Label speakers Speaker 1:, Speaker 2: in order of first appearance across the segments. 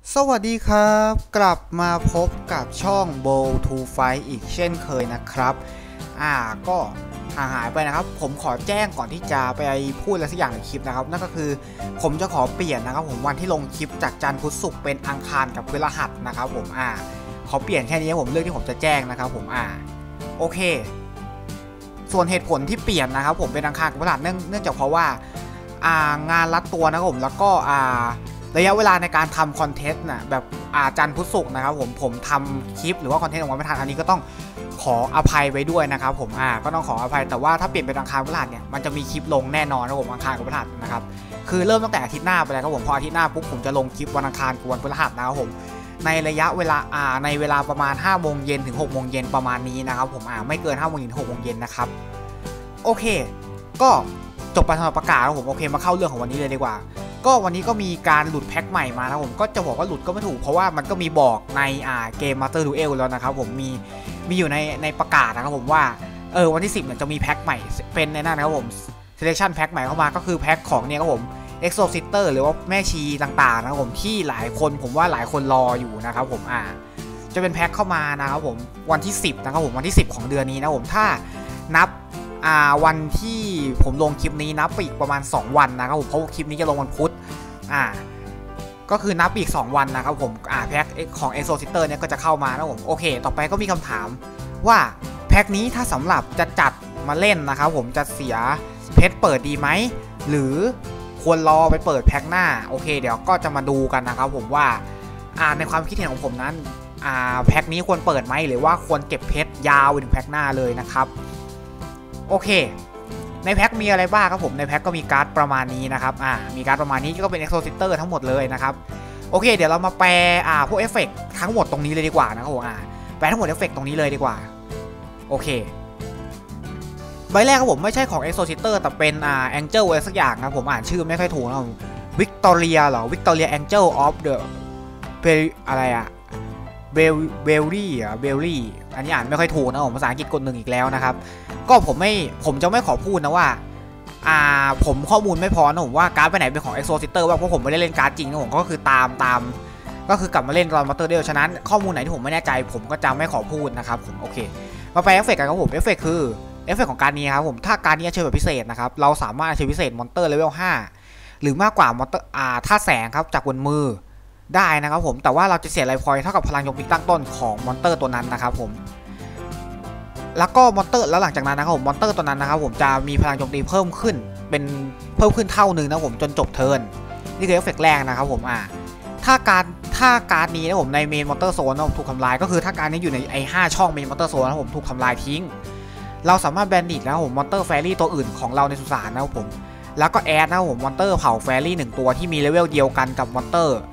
Speaker 1: สวัสดีครับกลับมาพบกับช่อง Bowl to Fight อีกเช่นเคยนะครับก็ห่างหายไปนะครับผมขอแจ้งก่อนที่จะไปพูดอะไรสักอย่างในคลิปนะครับนั่นก็คือผมจะขอเปลี่ยนนะครับผมวันที่ลงคลิปจากจันทร์พุธศุกร์เป็นอังคารกับพฤหัสนะครับผมขอเปลี่ยนแค่นี้ผมเรื่องที่ผมจะแจ้งนะครับผมโอเคส่วนเหตุผลที่เปลี่ยนนะครับผมเป็นอังคารกับพฤหัสเนื่องจากเพราะว่างานรัดตัวนะครับผมแล้วก็ระยะเวลาในการทำคอนเทนต์นะแบบจันทร์พุธศุกร์นะครับผมทำคลิปหรือว่าคอนเทนต์ออกมาไม่ทันอันนี้ก็ต้องขออภัยไว้ด้วยนะครับผมก็ต้องขออภัยแต่ว่าถ้าเปลี่ยนเป็นอังคารพฤหัสเนี่ยมันจะมีคลิปลงแน่นอนนะผมอังคารกับพฤหัสนะครับคือเริ่มตั้งแต่อาทิตย์หน้าไปแล้วครับผมพออาทิตย์หน้าปุ๊บผมจะลงคลิปวันอังคารกับวันพฤหัสนะครับผมในระยะเวลาในเวลาประมาณ5 โมงเย็นถึง6 โมงเย็นประมาณนี้นะครับผมไม่เกิน5 โมงเย็นถึง6 โมงเย็นนะครับโอเคก็จบไปสำหรับประกาศแล้วผมโอเคมาเข้าเรื่องของวันนี้เลยดีกว่าก็วันนี้ก็มีการหลุดแพ็คใหม่มานะผมก็จะบอกว่าหลุดก็ไม่ถูกเพราะว่ามันก็มีบอกในเกม Master Duel แล้วนะครับผมมีอยู่ในประกาศนะครับผมว่าวันที่10เนี่ยจะมีแพ็คใหม่เป็นในนั้นนะครับผม Selection แพ็คใหม่เข้ามาก็คือแพ็คของเนี่ยครับผม Exorcister หรือว่าแม่ชีต่างๆนะครับผมที่หลายคนผมว่าหลายคนรออยู่นะครับผมจะเป็นแพ็คเข้ามานะครับผมวันที่10นะครับผมวันที่10ของเดือนนี้นะผมถ้านับวันที่ผมลงคลิปนี้นับไปอีกประมาณ2 วันนะครับผมเพราะคลิปนี้จะลงวันพุธก็คือนับอีก2 วันนะครับผมแพ็คของ Exorcister เนี่ยก็จะเข้ามานะผมโอเคต่อไปก็มีคำถามว่าแพ็คนี้ถ้าสำหรับจะจัดมาเล่นนะครับผมจะเสียเพชรเปิดดีไหมหรือควรรอไปเปิดแพ็คหน้าโอเคเดี๋ยวก็จะมาดูกันนะครับผมว่าในความคิดเห็นของผมนั้นแพ็คนี้ควรเปิดไหมหรือว่าควรเก็บเพชรยาวไปถึงแพ็คหน้าเลยนะครับโอเคในแพ็คมีอะไรบ้างครับผมในแพ็คก็มีการ์ดประมาณนี้นะครับมีการ์ดประมาณนี้ก็เป็น Exorcister ทั้งหมดเลยนะครับโอเคเดี๋ยวเรามาแปลพวกเอฟเฟกต์ทั้งหมดตรงนี้เลยดีกว่านะครับผมแปลทั้งหมดเอฟเฟกต์ตรงนี้เลยดีกว่าโอเคใบแรกครับผมไม่ใช่ของ Exorcister แต่เป็นAngel อะไรสักอย่างนะผมอ่านชื่อไม่ค่อยถูกนะวิกตอเรียเหรอวิกตอเรีย Angel of the อะไรเบลลี่อันนี้อ่านไม่ค่อยถูกนะผมภาษาอังกฤษกด1อีกแล้วนะครับก็ผมจะไม่ขอพูดนะว่าผมข้อมูลไม่พอนะผมว่าการ์ดไปไหนเป็นของ Exorcister ว่าเพราะผมไม่ได้เล่นการ์ดจริงนะผมก็คือตามก็คือกลับมาเล่นตอน Master Duel ฉะนั้นข้อมูลไหนที่ผมไม่แน่ใจผมก็จะไม่ขอพูดนะครับผมโอเคมาไปเอฟเฟกต์กันครับผมเอฟเฟกต์คือเอฟเฟกต์ของการนี้ครับผมถ้าการนี้เชิญแบบพิเศษนะครับเราสามารถเชิญพิเศษมอนเตอร์เลเวล5หรือมากกว่ามอนเตอร์ท่าแสงครับจากบนมือได้นะครับผมแต่ว่าเราจะเสียไลฟ์พอยต์เท่ากับพลังโจมตีตั้งต้นของมอนเตอร์ตัวนั้นนะครับผมแล้วก็มอนเตอร์แล้วหลังจากนั้นนะครับผมมอนเตอร์ตัวนั้นนะครับผมจะมีพลังโจมตีเพิ่มขึ้นเท่านึงนะผมจนจบเทิร์นนี่คือเอฟเฟกต์แรกนะครับผมถ้าการนี้นะผมในเมนมอนเตอร์โซนถูกทำลายก็คือถ้าการนี้อยู่ใน5 ช่องเมนมอนเตอร์โซนนะผมถูกทำลายทิ้งเราสามารถแบนดิตแล้วผมมอนเตอร์แฟรี่ตัวอื่นของเราในสุสานนะครับผมแล้วก็แอดนะครับผมมอนเตอร์เผาแฟรี่1ตัวที่มีเลเวลเดียวกันกับมอนเตอร์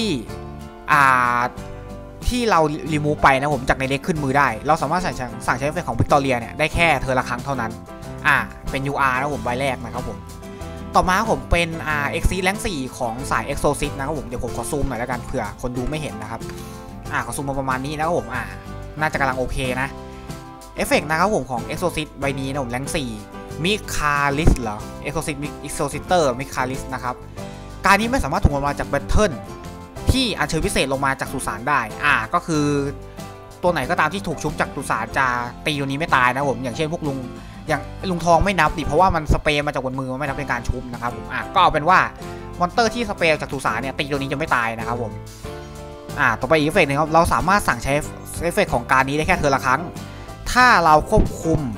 Speaker 1: ที่เรารีมูฟไปนะผมจากในเด็กขึ้นมือได้เราสามารถสั่งใช้เอฟเฟกต์ของวิกตอเรียเนี่ยได้แค่เธอละครั้งเท่านั้นเป็น UR นะผมใบแรกนะครับผมต่อมาผมเป็นExceed Rank 4ของสาย Exorcist นะครับผมเดี๋ยวผมขอซูมหน่อยแล้วกันเผื่อคนดูไม่เห็นนะครับขอซูมมาประมาณนี้นะครับผมน่าจะกำลังโอเคนะเอฟเฟกต์นะครับผมของ Exorcist ใบนี้นะผม Rank 4มิคาลิสเหรอ Exorcister มิคาลิสนะครับการนี้ไม่สามารถถูกมาจากแบทเทิลที่อัญเชิญพิเศษลงมาจากสุสานได้ก็คือตัวไหนก็ตามที่ถูกชุบจากสุสานจะตีตัวนี้ไม่ตายนะผมอย่างเช่นพวกอย่างลุงทองไม่นับดิเพราะว่ามันสเปรย์มาจากบนมือไม่นับเป็นการชุบนะครับผมก็เอาเป็นว่ามอนเตอร์ที่สเปรย์จากสุสานเนี่ยตีตัวนี้จะไม่ตายนะครับผมต่อไปอีกเอฟเฟกต์นึงครับเราสามารถสั่งใช้เอฟเฟกต์ของการนี้ได้แค่เธอละครั้งถ้าเราควบคุม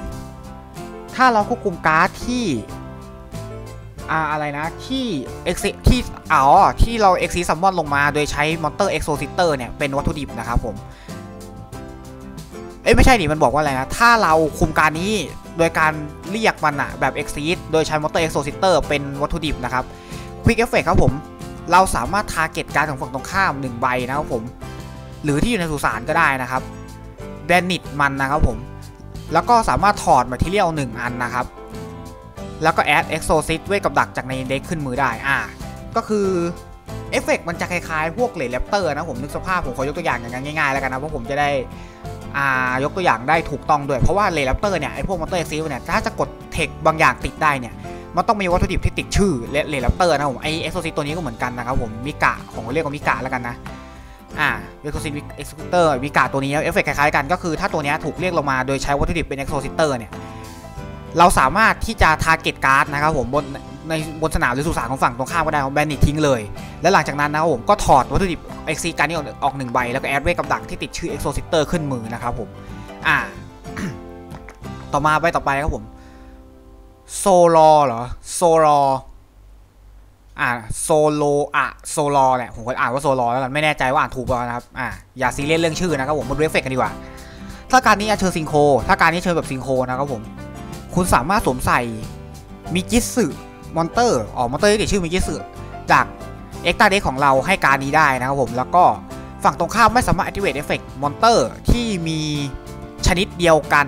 Speaker 1: การ์ดที่อะไรนะที่เรา Exceed Summon ลงมาโดยใช้มอนเตอร์ Exorcister เนี่ยเป็นวัตถุดิบนะครับผมไม่ใช่ดิมันบอกว่าอะไรนะถ้าเราคุมการนี้โดยการเรียกมันแบบ Exceed โดยใช้มอนเตอร์ Exorcister เป็นวัตถุดิบนะครับ Quick Effect ครับผมเราสามารถ target การ์ดของฝั่งตรงข้าม1 ใบนะครับผมหรือที่อยู่ในสุสานก็ได้นะครับแบนนิตมันนะครับผมแล้วก็สามารถถอด Material 1 อันนะครับแล้วก็แอด Exorcist ไว้กับดักจากในเด็กขึ้นมือได้ก็คือเอฟเฟกต์มันจะคล้ายๆพวกเลดแรปเตอร์นะผมนึกสภาพผมขอยกตัวอย่างอย่างง่ายๆแล้วกันนะเพราะผมจะได้ยกตัวอย่างได้ถูกต้องด้วยเพราะว่าเลดแรปเตอร์เนี่ยไอพวกมอนเตอร์Exceedเนี่ยถ้าจะกดเทคบางอย่างติดได้เนี่ยมันต้องมีวัตถุดิบที่ติดชื่อเลดแรปเตอร์นะผมไอ Exorcist ตัวนี้ก็เหมือนกันนะครับผมมิกะของเรียกว่ามิกะแล้วกันนะเอ็กโซซิตเอ็กซ์เตอร์วิกาตัวนี้เอฟเฟกต์คล้ายๆกันก็คือถ้าตัวนี้ถูกเรียกลงมาโดยใช้วัตถุดิบเป็นเอ็กโซซิเตอร์เนี่ยเราสามารถที่จะทาร์เก็ตการ์ดนะครับผมบนสนามหรือสุสานของฝั่งตรงข้ามก็ได้ของแบนนิตทิ้งเลยและหลังจากนั้นนะครับผมก็ถอดวัตถุดิบเอ็กซีการ์ดนี้ออก1ใบแล้วก็แอดเวทกับดักที่ติดชื่อเอ็กโซซิเตอร์ขึ้นมือนะครับผมต่อมาใบต่อไปครับผมโซลอเหรอโซลอโซโลโซลอเนี่ยผมก็อ่านว่าโซลอแล้วกันไม่แน่ใจว่าอ่านถูกเปล่านะครับอย่าซีเรียสเรื่องชื่อนะครับผมมาดูเอฟเฟกต์กันดีกว่าถ้าการนี้เชิญซิงโคถ้าการนี้เชิญแบบซิงโคนะครับผมคุณสามารถสวมใส่มิจิสึมอนเตอร์มอนเตอร์ที่ติดชื่อมิจิสึจากเอ็กตาเด็กของเราให้การนี้ได้นะครับผมแล้วก็ฝั่งตรงข้ามไม่สามารถ activate effect มอนเตอร์ที่มีชนิดเดียวกัน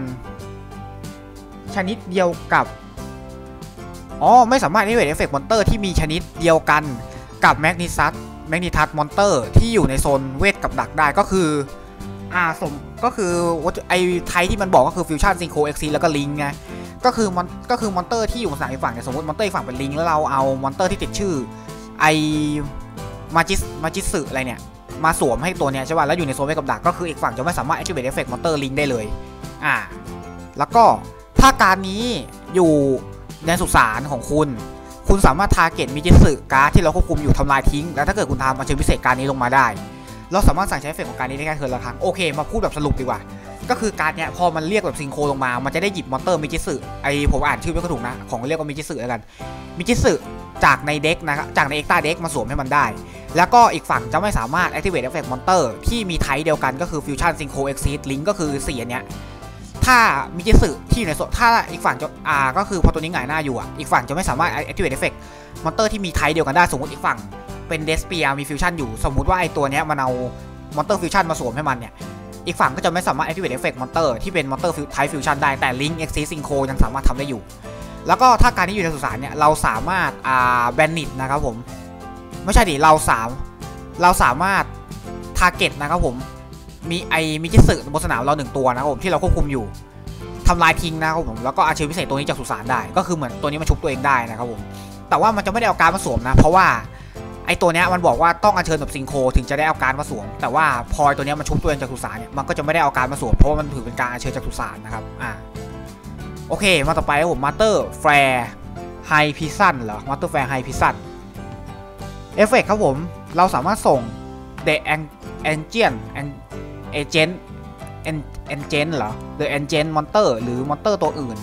Speaker 1: กับไม่สามารถ activate effect มอนเตอร์ที่มีชนิดเดียวกันกับแมกนิทัสมอนเตอร์ที่อยู่ในโซนเวทกับดักได้ก็คือก็คือไอไทยที่มันบอกก็คือฟิวชั่นซิงโครเอ็กซีแล้วก็ลิงไงก็คือมอนเตอร์ที่อยู่สนามอีกฝั่งเนี่ยสมมติมอนเตอร์อีกฝั่งเป็นลิงแล้วเราเอามอนเตอร์ที่ติดชื่อไอมาจิสึอะไรเนี่ยมาสวมให้ตัวเนี้ยใช่ป่ะแล้วอยู่ในโซนเวทกับดักก็คืออีกฝั่งจะไม่สามารถ activate effect มอนเตอร์ลิงได้เลยแล้วก็ถ้าการนี้อยู่ในสุสานของคุณสามารถทาร์เก็ตมิจิสึการ์ดที่เราควบคุมอยู่ทำลายทิ้งแล้วถ้าเกิดคุณทำอัญเชิญพิเศษการนี้ลงมาได้เราสามารถสั่งใช้เอฟเฟกต์ของการนี้ได้แค่เทิร์นละครั้งโอเคมาพูดแบบสรุปดีกว่าก็คือการเนี้ยพอมันเรียกแบบซิงโครลงมามันจะได้หยิบมอนเตอร์มิจิสึผมอ่านชื่อไม่ค่อยถูกนะของเรียกว่ามิจิสึแล้วกันมิจิสึจากในเด็กนะครับจากในเอ็กตาเด็กมาสวมให้มันได้แล้วก็อีกฝั่งจะไม่สามารถ activate effect มอนเตอร์ที่มีไทป์เดียวกันก็คือ fusion synchro exit link ก็คือ4อันเนี้ยถ้ามิจิสึที่อยู่ในโซนถ้าอีกฝั่งจะก็คือพอตัวนี้หงายหน้าอยู่อีกฝั่งจะไม่สามารถ activate effect มอนเตอร์ที่มีไทป์เดียวกันได้สมมติอีกฝั่งเป็นเดสเปียมีฟิวชั่นอยู่สมมุติว่าไอตัวเนี้ยมันเอามอนเตอร์ฟิวชั่นมาสวมให้มันเนี่ยอีกฝั่งก็จะไม่สามารถ activate effect มอนเตอร์ที่เป็นมอนเตอร์ไทป์ฟิวชั่นได้แต่ link exit synchro ยังสามารถทำได้อยู่แล้วก็ถ้าการที่อยู่ในสุสานเนี่ยเราสามารถแบนนิตนะครับผมไม่ใช่ดิเราสามารถ target นะครับผมมีมิจิสึบนสนามเรา1ตัวนะครับผมที่เราควบคุมอยู่ทำลายทิ้งนะครับผมแล้วก็อัญเชิญพิเศษตัวนี้จากสุสานได้ก็คือเหมือนตัวนี้มันชุบตัวเองได้นะครับผมแต่ว่ามันจะไม่ได้เอาการมาสวมนะเพราะว่าไอตัวเนี้ยมันบอกว่าต้องอัญเชิญแบบซิงโครถึงจะได้เอาการมาสวมแต่ว่าพอตัวเนี้ยมันชุบตัวเองจากสุสานเนี่ยมันก็จะไม่ได้เอาการมาสวมเพราะว่ามันถือเป็นการอัญเชิญจากสุสานนะครับโอเคมาต่อไปครับผมมาสเตอร์แฟร์ไฮพิซันเหรอมาสเตอร์แฟร์ไฮพิซันเอฟเฟกต์ครับผมเราสามารถส่งเดอะเอนเจนเหรอ The Engine Monster หรือ Monster ตัวอื่น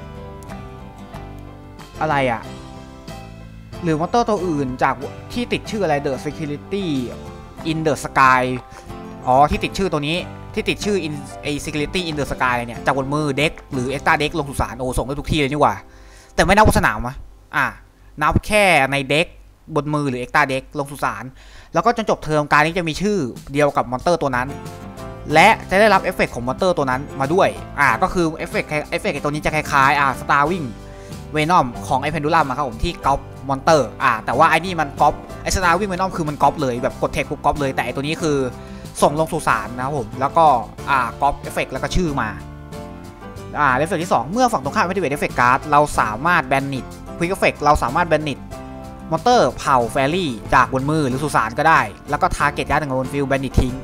Speaker 1: อะไรหรือ Monster ตัวอื่นจากที่ติดชื่ออะไร The Security in the Sky ที่ติดชื่อตัวนี้ที่ติดชื่อ Security in the Sky เนี่ยจากบนมือเด็กหรือ Extra Deck ลงสุสานส่งได้ทุกที่เลยนี่หว่าแต่ไม่นับสนามนับแค่ในเด็กบนมือหรือ Extra Deck ลงสุสานแล้วก็จนจบเทอมการนี้จะมีชื่อเดียวกับมอนเตอร์ตัวนั้นและจะได้รับเอฟเฟกต์ของมอนเตอร์ตัวนั้นมาด้วยก็คือเอฟเฟกต์ตัวนี้จะคล้ายๆStarwing Venom ของไอเพนดูลัมครับผมที่ก๊อปมอนเตอร์แต่ว่าไอ้นี่มันก๊อปไอStarwing Venomคือมันก๊อปเลยแบบกดเทคปุ๊บก๊อปเลยแต่ไอตัวนี้คือส่งลงสุสานนะครับผมแล้วก็ก๊อปเอฟเฟกต์แล้วก็ชื่อมาเอฟเฟกต์ที่2เมื่อฝั่งตรงข้ามไม่ได้เอฟเฟกต์การ์ดเราสามารถแบนนิตควิกเอฟเฟกต์เราสามารถแบนนิตมอนเตอร์เผ่าแฟรี่จากบนมือหรือสุสานก็ได้แล้วก็ทาร์เก็ตการ์ด1บนฟิลแบนนิตทิ้ง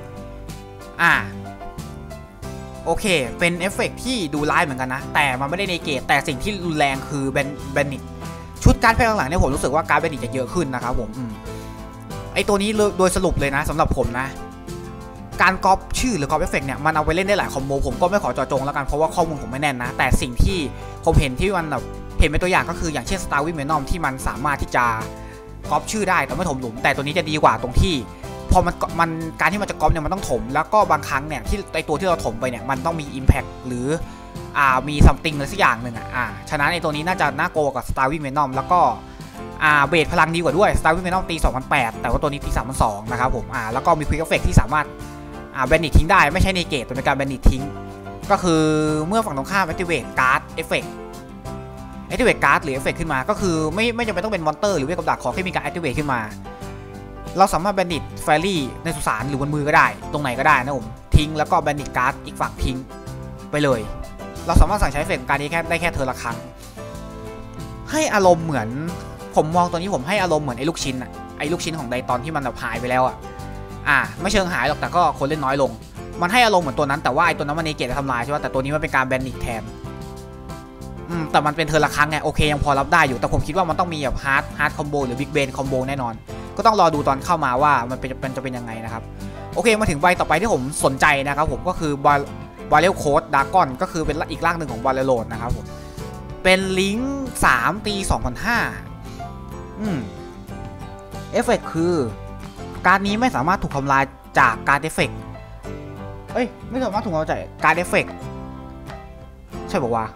Speaker 1: โอเคเป็นเอฟเฟกต์ที่ดูร้ายเหมือนกันนะแต่มันไม่ได้เนเกตแต่สิ่งที่รุนแรงคือแบนนิตชุดการ์ดแพทย์หลังๆเนี่ยผมรู้สึกว่าการ์ดแบนนิตจะเยอะขึ้นนะครับผมไอตัวนี้โดยสรุปเลยนะสำหรับผมนะการก๊อปชื่อหรือก๊อปเอฟเฟกต์เนี่ยมันเอาไปเล่นได้หลายคอมโบผมก็ไม่ขอเจาะจงแล้วกันเพราะว่าข้อมูลผมไม่แน่นนะแต่สิ่งที่ผมเห็นที่มันแบบเห็นเป็นตัวอย่างก็คืออย่างเช่น Starwing Venom ที่มันสามารถที่จะก๊อปชื่อได้แต่ไม่ถมหลุมแต่ตัวนี้จะดีกว่าตรงที่พอมันการที่มันจะก๊อปเนี่ยมันต้องถมแล้วก็บางครั้งเนี่ยที่ไอตัวที่เราถมไปเนี่ยมันต้องมี Impact หรือมี something อะไรสักอย่างหนึ่งฉะนั้นไอตัวนี้น่าจะน่ากลัวกว่า Starwing Venom แล้วก็เบสพลังดีกว่าด้วย Starwing Venom ตี 2008 แต่ว่าตัวนี้ตี 3002 นะครับผมแล้วก็มี Quick Effect ที่สามารถแบนนิตทิ้งได้ไม่ใช่เนเกตเป็นการแบนนิตทิ้งก็คือเมื่อฝั่งตรงข้าม Activate Card Effect Activate Card หรือ Effect ขึ้นมาก็คือไม่จำเป็นต้องเป็นมอนเตอร์หรือเวทกับดักขอแค่มีการ Activate ขึ้นมาเราสามารถแบนนิตแฟรี่ในสุสานหรือบนมือก็ได้ตรงไหนก็ได้นะผมทิ้งแล้วก็แบนนิตการ์ดอีกฝั่งทิ้งไปเลยเราสามารถสั่งใช้เอฟเฟกต์การนี้ได้แค่เธอละครั้งให้อารมณ์เหมือนผมมองตัวนี้ผมให้อารมณ์เหมือนไอ้ลูกชิ้นไอ้ลูกชิ้นของไดตอนที่มันแบบหายไปแล้วไม่เชิงหายหรอกแต่ก็คนเล่นน้อยลงมันให้อารมณ์เหมือนตัวนั้นแต่ว่าไอตัวนั้นมันเนเกตทำลายใช่ป่ะแต่ตัวนี้มันเป็นการแบนนิกแทนแต่มันเป็นเทอร์ละครั้งไงโอเคยังพอรับได้อยู่แต่ผมคิดว่ามันต้องมีแบบฮาร์ดคอมโบหรือบิ๊กเบนคอมโบแน่นอนก็ต้องรอดูตอนเข้ามาว่ามันจะเป็นยังไงนะครับโอเคมาถึงใบต่อไปที่ผมสนใจนะครับผมก็คือบาเรลโค้ดดากอนก็คือเป็นอีกร่างหนึ่งของบาเรลโลดนะครับผมเป็นลิงก์3ตี 2005เอฟเฟกต์คือการนี้ไม่สามารถถูกทำลายจากการเอฟเฟกต์ไม่สามารถถูกทำลายจากการเอฟเฟกต์ใช่ป่าววะ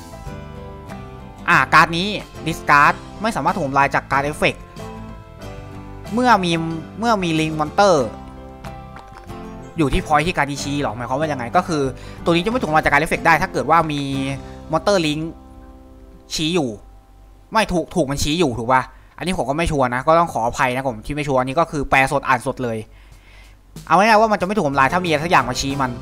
Speaker 1: การนี้ดิสการ์ดไม่สามารถถูกทำลายจากการเอฟเฟกต์เมื่อมีลิงมอนเตอร์อยู่ที่พอยท์ที่การดีชี้หรอหมายความว่ายังไงก็คือตัวนี้จะไม่ถูกทำลายจากการเอฟเฟกต์ได้ถ้าเกิดว่ามีมอนเตอร์ลิงชี้อยู่ไม่ถูกมันชี้อยู่ถูกป่ะอันนี้ผมก็ไม่ชัวร์นะก็ต้องขออภัยนะผมที่ไม่ชัวร์อันนี้ก็คือแปลสดอ่านสดเลยเอาง่ายๆว่ามันจะไม่ถูกทำลายถ้ามีอะไรสักอย่างมาชี้มัน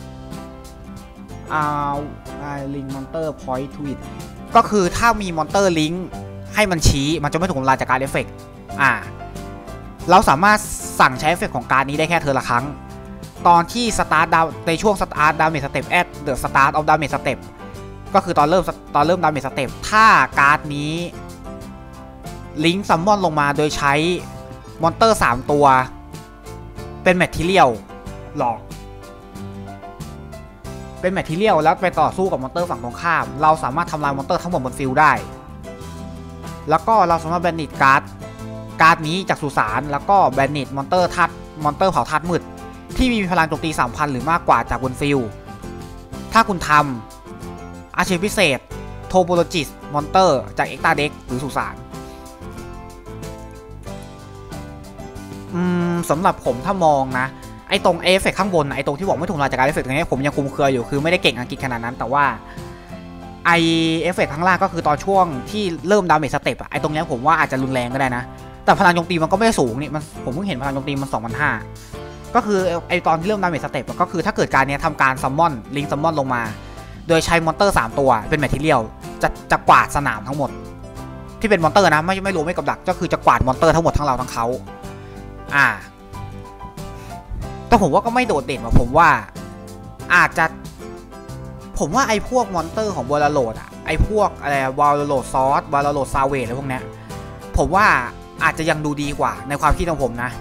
Speaker 1: ลิงมอนเตอร์พอยท์ทวิตก็คือถ้ามีมอนเตอร์ลิงให้มันชี้มันจะไม่ถูกทำลายจากการเอฟเฟกต์เราสามารถสั่งใช้เอฟเฟกต์ของการนี้ได้แค่เธอละครั้งตอนที่สตาร์ทในช่วงสตาร์ทดาเมจสเต็ปแอดเดอะสตาร์ทออฟดาเมจสเต็ปก็คือตอนเริ่มดาเมจสเต็ปถ้าการ์ดนี้ลิงก์ซัมมอนลงมาโดยใช้มอนเตอร์3ตัวเป็นแมททีเรียลหรอเป็นแมททีเรียลแล้วไปต่อสู้กับมอนเตอร์ฝั่งตรงข้ามเราสามารถทำลายมอนเตอร์ทั้งหมดบนฟิลด์ได้แล้วก็เราสามารถแบนนิตการ์ดนี้จากสุสานแล้วก็แบนนิตมอนเตอร์เผาธาตุมืดที่มีพลังโจมตี 3,000 หรือมากกว่าจากบนฟิลด์ถ้าคุณทำอาชีพพิเศษโทโบโลจิสมอนเตอร์จากเอ็กตาเด็กหรือสุสานสำหรับผมถ้ามองนะไอตรงเอฟเฟกข้างบนไอตรงที่บอกไม่ถูกทำลายจากการเอฟเฟกตรงนี้ผมยังคุมเครืออยู่คือไม่ได้เก่งอังกฤษขนาดนั้นแต่ว่าไอเอฟเฟกข้างล่างก็คือตอนช่วงที่เริ่มดาเมจสเต็ปไอตรงนี้ผมว่าอาจจะรุนแรงก็ได้นะแต่พลังโจมตีมันก็ไม่ได้สูงนี่ผมเพิ่งเห็นพลังโจมตีมัน 2,500 ก็คือไอตอนที่เริ่มดาเมจสเต็ปก็คือถ้าเกิดการนี้ทำการซัมมอนลิงซัมมอนลงมาโดยใช้มอนเตอร์3ตัวเป็นแมททีเรียลจะกวาดสนามทั้งหมดที่เป็นมอนเตอร์นะไม่รวมไม่กับดักก็คือจะกวาดมอนเตอร์ทั้งหมดทั้งเราทั้งเขาแต่ผมว่าก็ไม่โดดเด่นผมว่าอาจจะผมว่าไอ้พวกมอนเตอร์ของบอลโลดไอ้พวกอะไรบอลโลดซอสบอลโลดซาเวทอะไรพวกเนี้ยผมว่าอาจจะยังดูดีกว่าในความคิดของผมนะ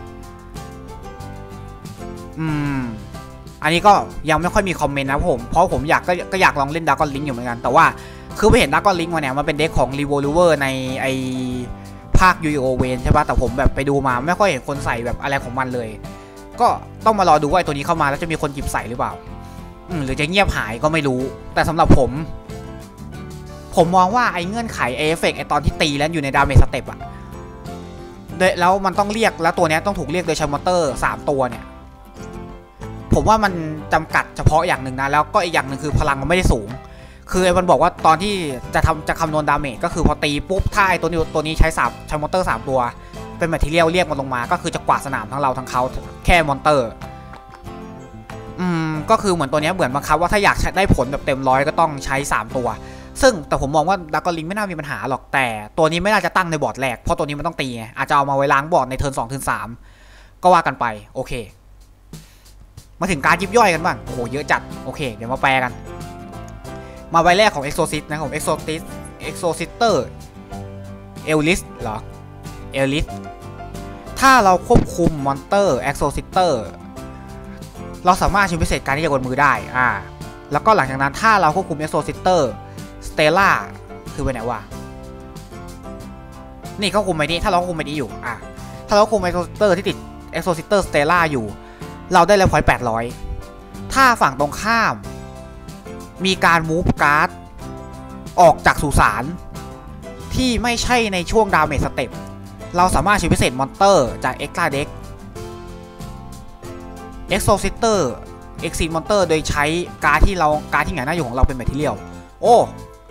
Speaker 1: อันนี้ก็ยังไม่ค่อยมีคอมเมนต์นะผมเพราะผมก็อยากลองเล่นดากอนลิงก์อยู่เหมือนกันแต่ว่าคือไปเห็นดากอนลิงก์มาเนี่ยมันเป็นเด็กของรีโวลูเวอร์ในไอภาคยูโอเวนใช่ปะแต่ผมแบบไปดูมาไม่ค่อยเห็นคนใส่แบบอะไรของมันเลยก็ต้องมารอดูว่าตัวนี้เข้ามาแล้วจะมีคนหยิบใส่หรือเปล่าหรือจะเงียบหายก็ไม่รู้แต่สำหรับผมมองว่าไอ้เงื่อนไขเอฟเฟกต์ไอ้ตอนที่ตีแล้วอยู่ในดาเมจสเต็ปแล้วมันต้องเรียกแล้วตัวนี้ต้องถูกเรียกโดยใช้มอนเตอร์3ตัวเนี่ยผมว่ามันจำกัดเฉพาะอย่างหนึ่งนะแล้วก็อีกอย่างหนึ่งคือพลังมันไม่ได้สูงคือมันบอกว่าตอนที่จะคำนวณดาเมจก็คือพอตีปุ๊บถ้าไอ้ตัวนี้ใช้มอนเตอร์3ตัวเป็นแมททีเรียลเรียกมันลงมาก็คือจะกวาดสนามทั้งเราทั้งเขาแค่มอนเตอร์ก็คือเหมือนตัวนี้เหมือนบังคับว่าถ้าอยากได้ผลแบบเต็มร้อยก็ต้องใช้3ตัวซึ่งแต่ผมมองว่าดากอนลิงไม่น่ามีปัญหาหรอกแต่ตัวนี้ไม่น่าจะตั้งในบอร์ดแรกเพราะตัวนี้มันต้องตีไงอาจจะเอามาไว้ล้างบอร์ดในเทิร์น2 เทิร์น 3ก็ว่ากันไปโอเคมาถึงการยิบย่อยกันบ้างโอ้โหเยอะจัดโอเคเดี๋ยวมาแปลกันมาใบแรกของ Exorcist นะของ Exorcister Ellis เหรอ Ellis ถ้าเราควบคุมมอนเตอร์ Exorcister เราสามารถใช้พิเศษการที่จะกดมือได้แล้วก็หลังจากนั้นถ้าเราควบคุม Exorcister Stella คือไปไหนวะนี่เขาคุมไปนี้ถ้าเราควบคุมไปนี้อยู่ถ้าเราควบคุม Exorcister ที่ติด Exorcister Stella อยู่เราได้เลยพอยต์800ถ้าฝั่งตรงข้ามมีการมูฟการ์ดออกจากสุสานที่ไม่ใช่ในช่วงดาเมจสเต็ปเราสามารถใช้พิเศษมอนเตอร์จากเอ็กซ์ตร้าเด็กเอ็กโซซิเตอร์เอ็กซีมอนเตอร์โดยใช้การ์ดที่หงายหน้าอยู่ของเราเป็นแมททีเรียลโอ้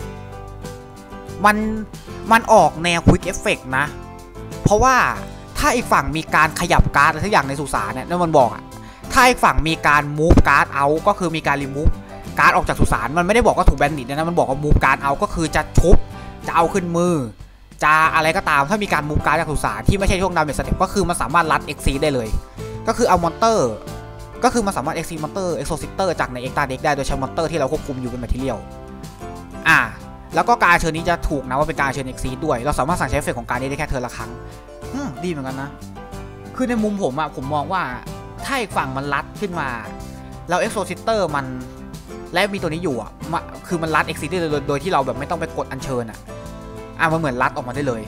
Speaker 1: มันออกแนวควิกเอฟเฟกต์นะเพราะว่าถ้าอีกฝั่งมีการขยับการ์ดอะไรทุกอย่างในสุสานเนี่ยนั่นมันบอกถ้าอีกฝั่งมีการมูฟการ์ดเอาก็คือมีการรีมูฟการ์ดออกจากสุสานมันไม่ได้บอกว่าถูกแบนดิตนะมันบอกว่ามูฟการ์ดเอาก็คือจะชุบจะเอาขึ้นมือจะอะไรก็ตามถ้ามีการมูฟการ์ดจากสุสานที่ไม่ใช่ช่วงดาเมจสเต็ปก็คือมันสามารถรัดเอ็กซีได้เลยก็คือเอามอนเตอร์ก็คือมันสามารถ exit มอนเตอร์ exorcister จากใน extra deck ได้โดยใช้มอนเตอร์ที่เราควบคุมอยู่เป็น material แล้วก็การเชิญนี้จะถูกนะว่าเป็นการเชิญ exit ด้วยเราสามารถสั่งใช้เอฟเฟกต์ของการนี้ได้แค่เทิร์นละครั้งดีเหมือนกันนะคือในมุมผมมองว่าถ้าอีกฝั่งมันรัดขึ้นมาแล้ว exorcister มันและมีตัวนี้อยู่คือมันรัด exit ได้โดยที่เราแบบไม่ต้องไปกดอัญเชิญมันเหมือนรัดออกมาได้เลย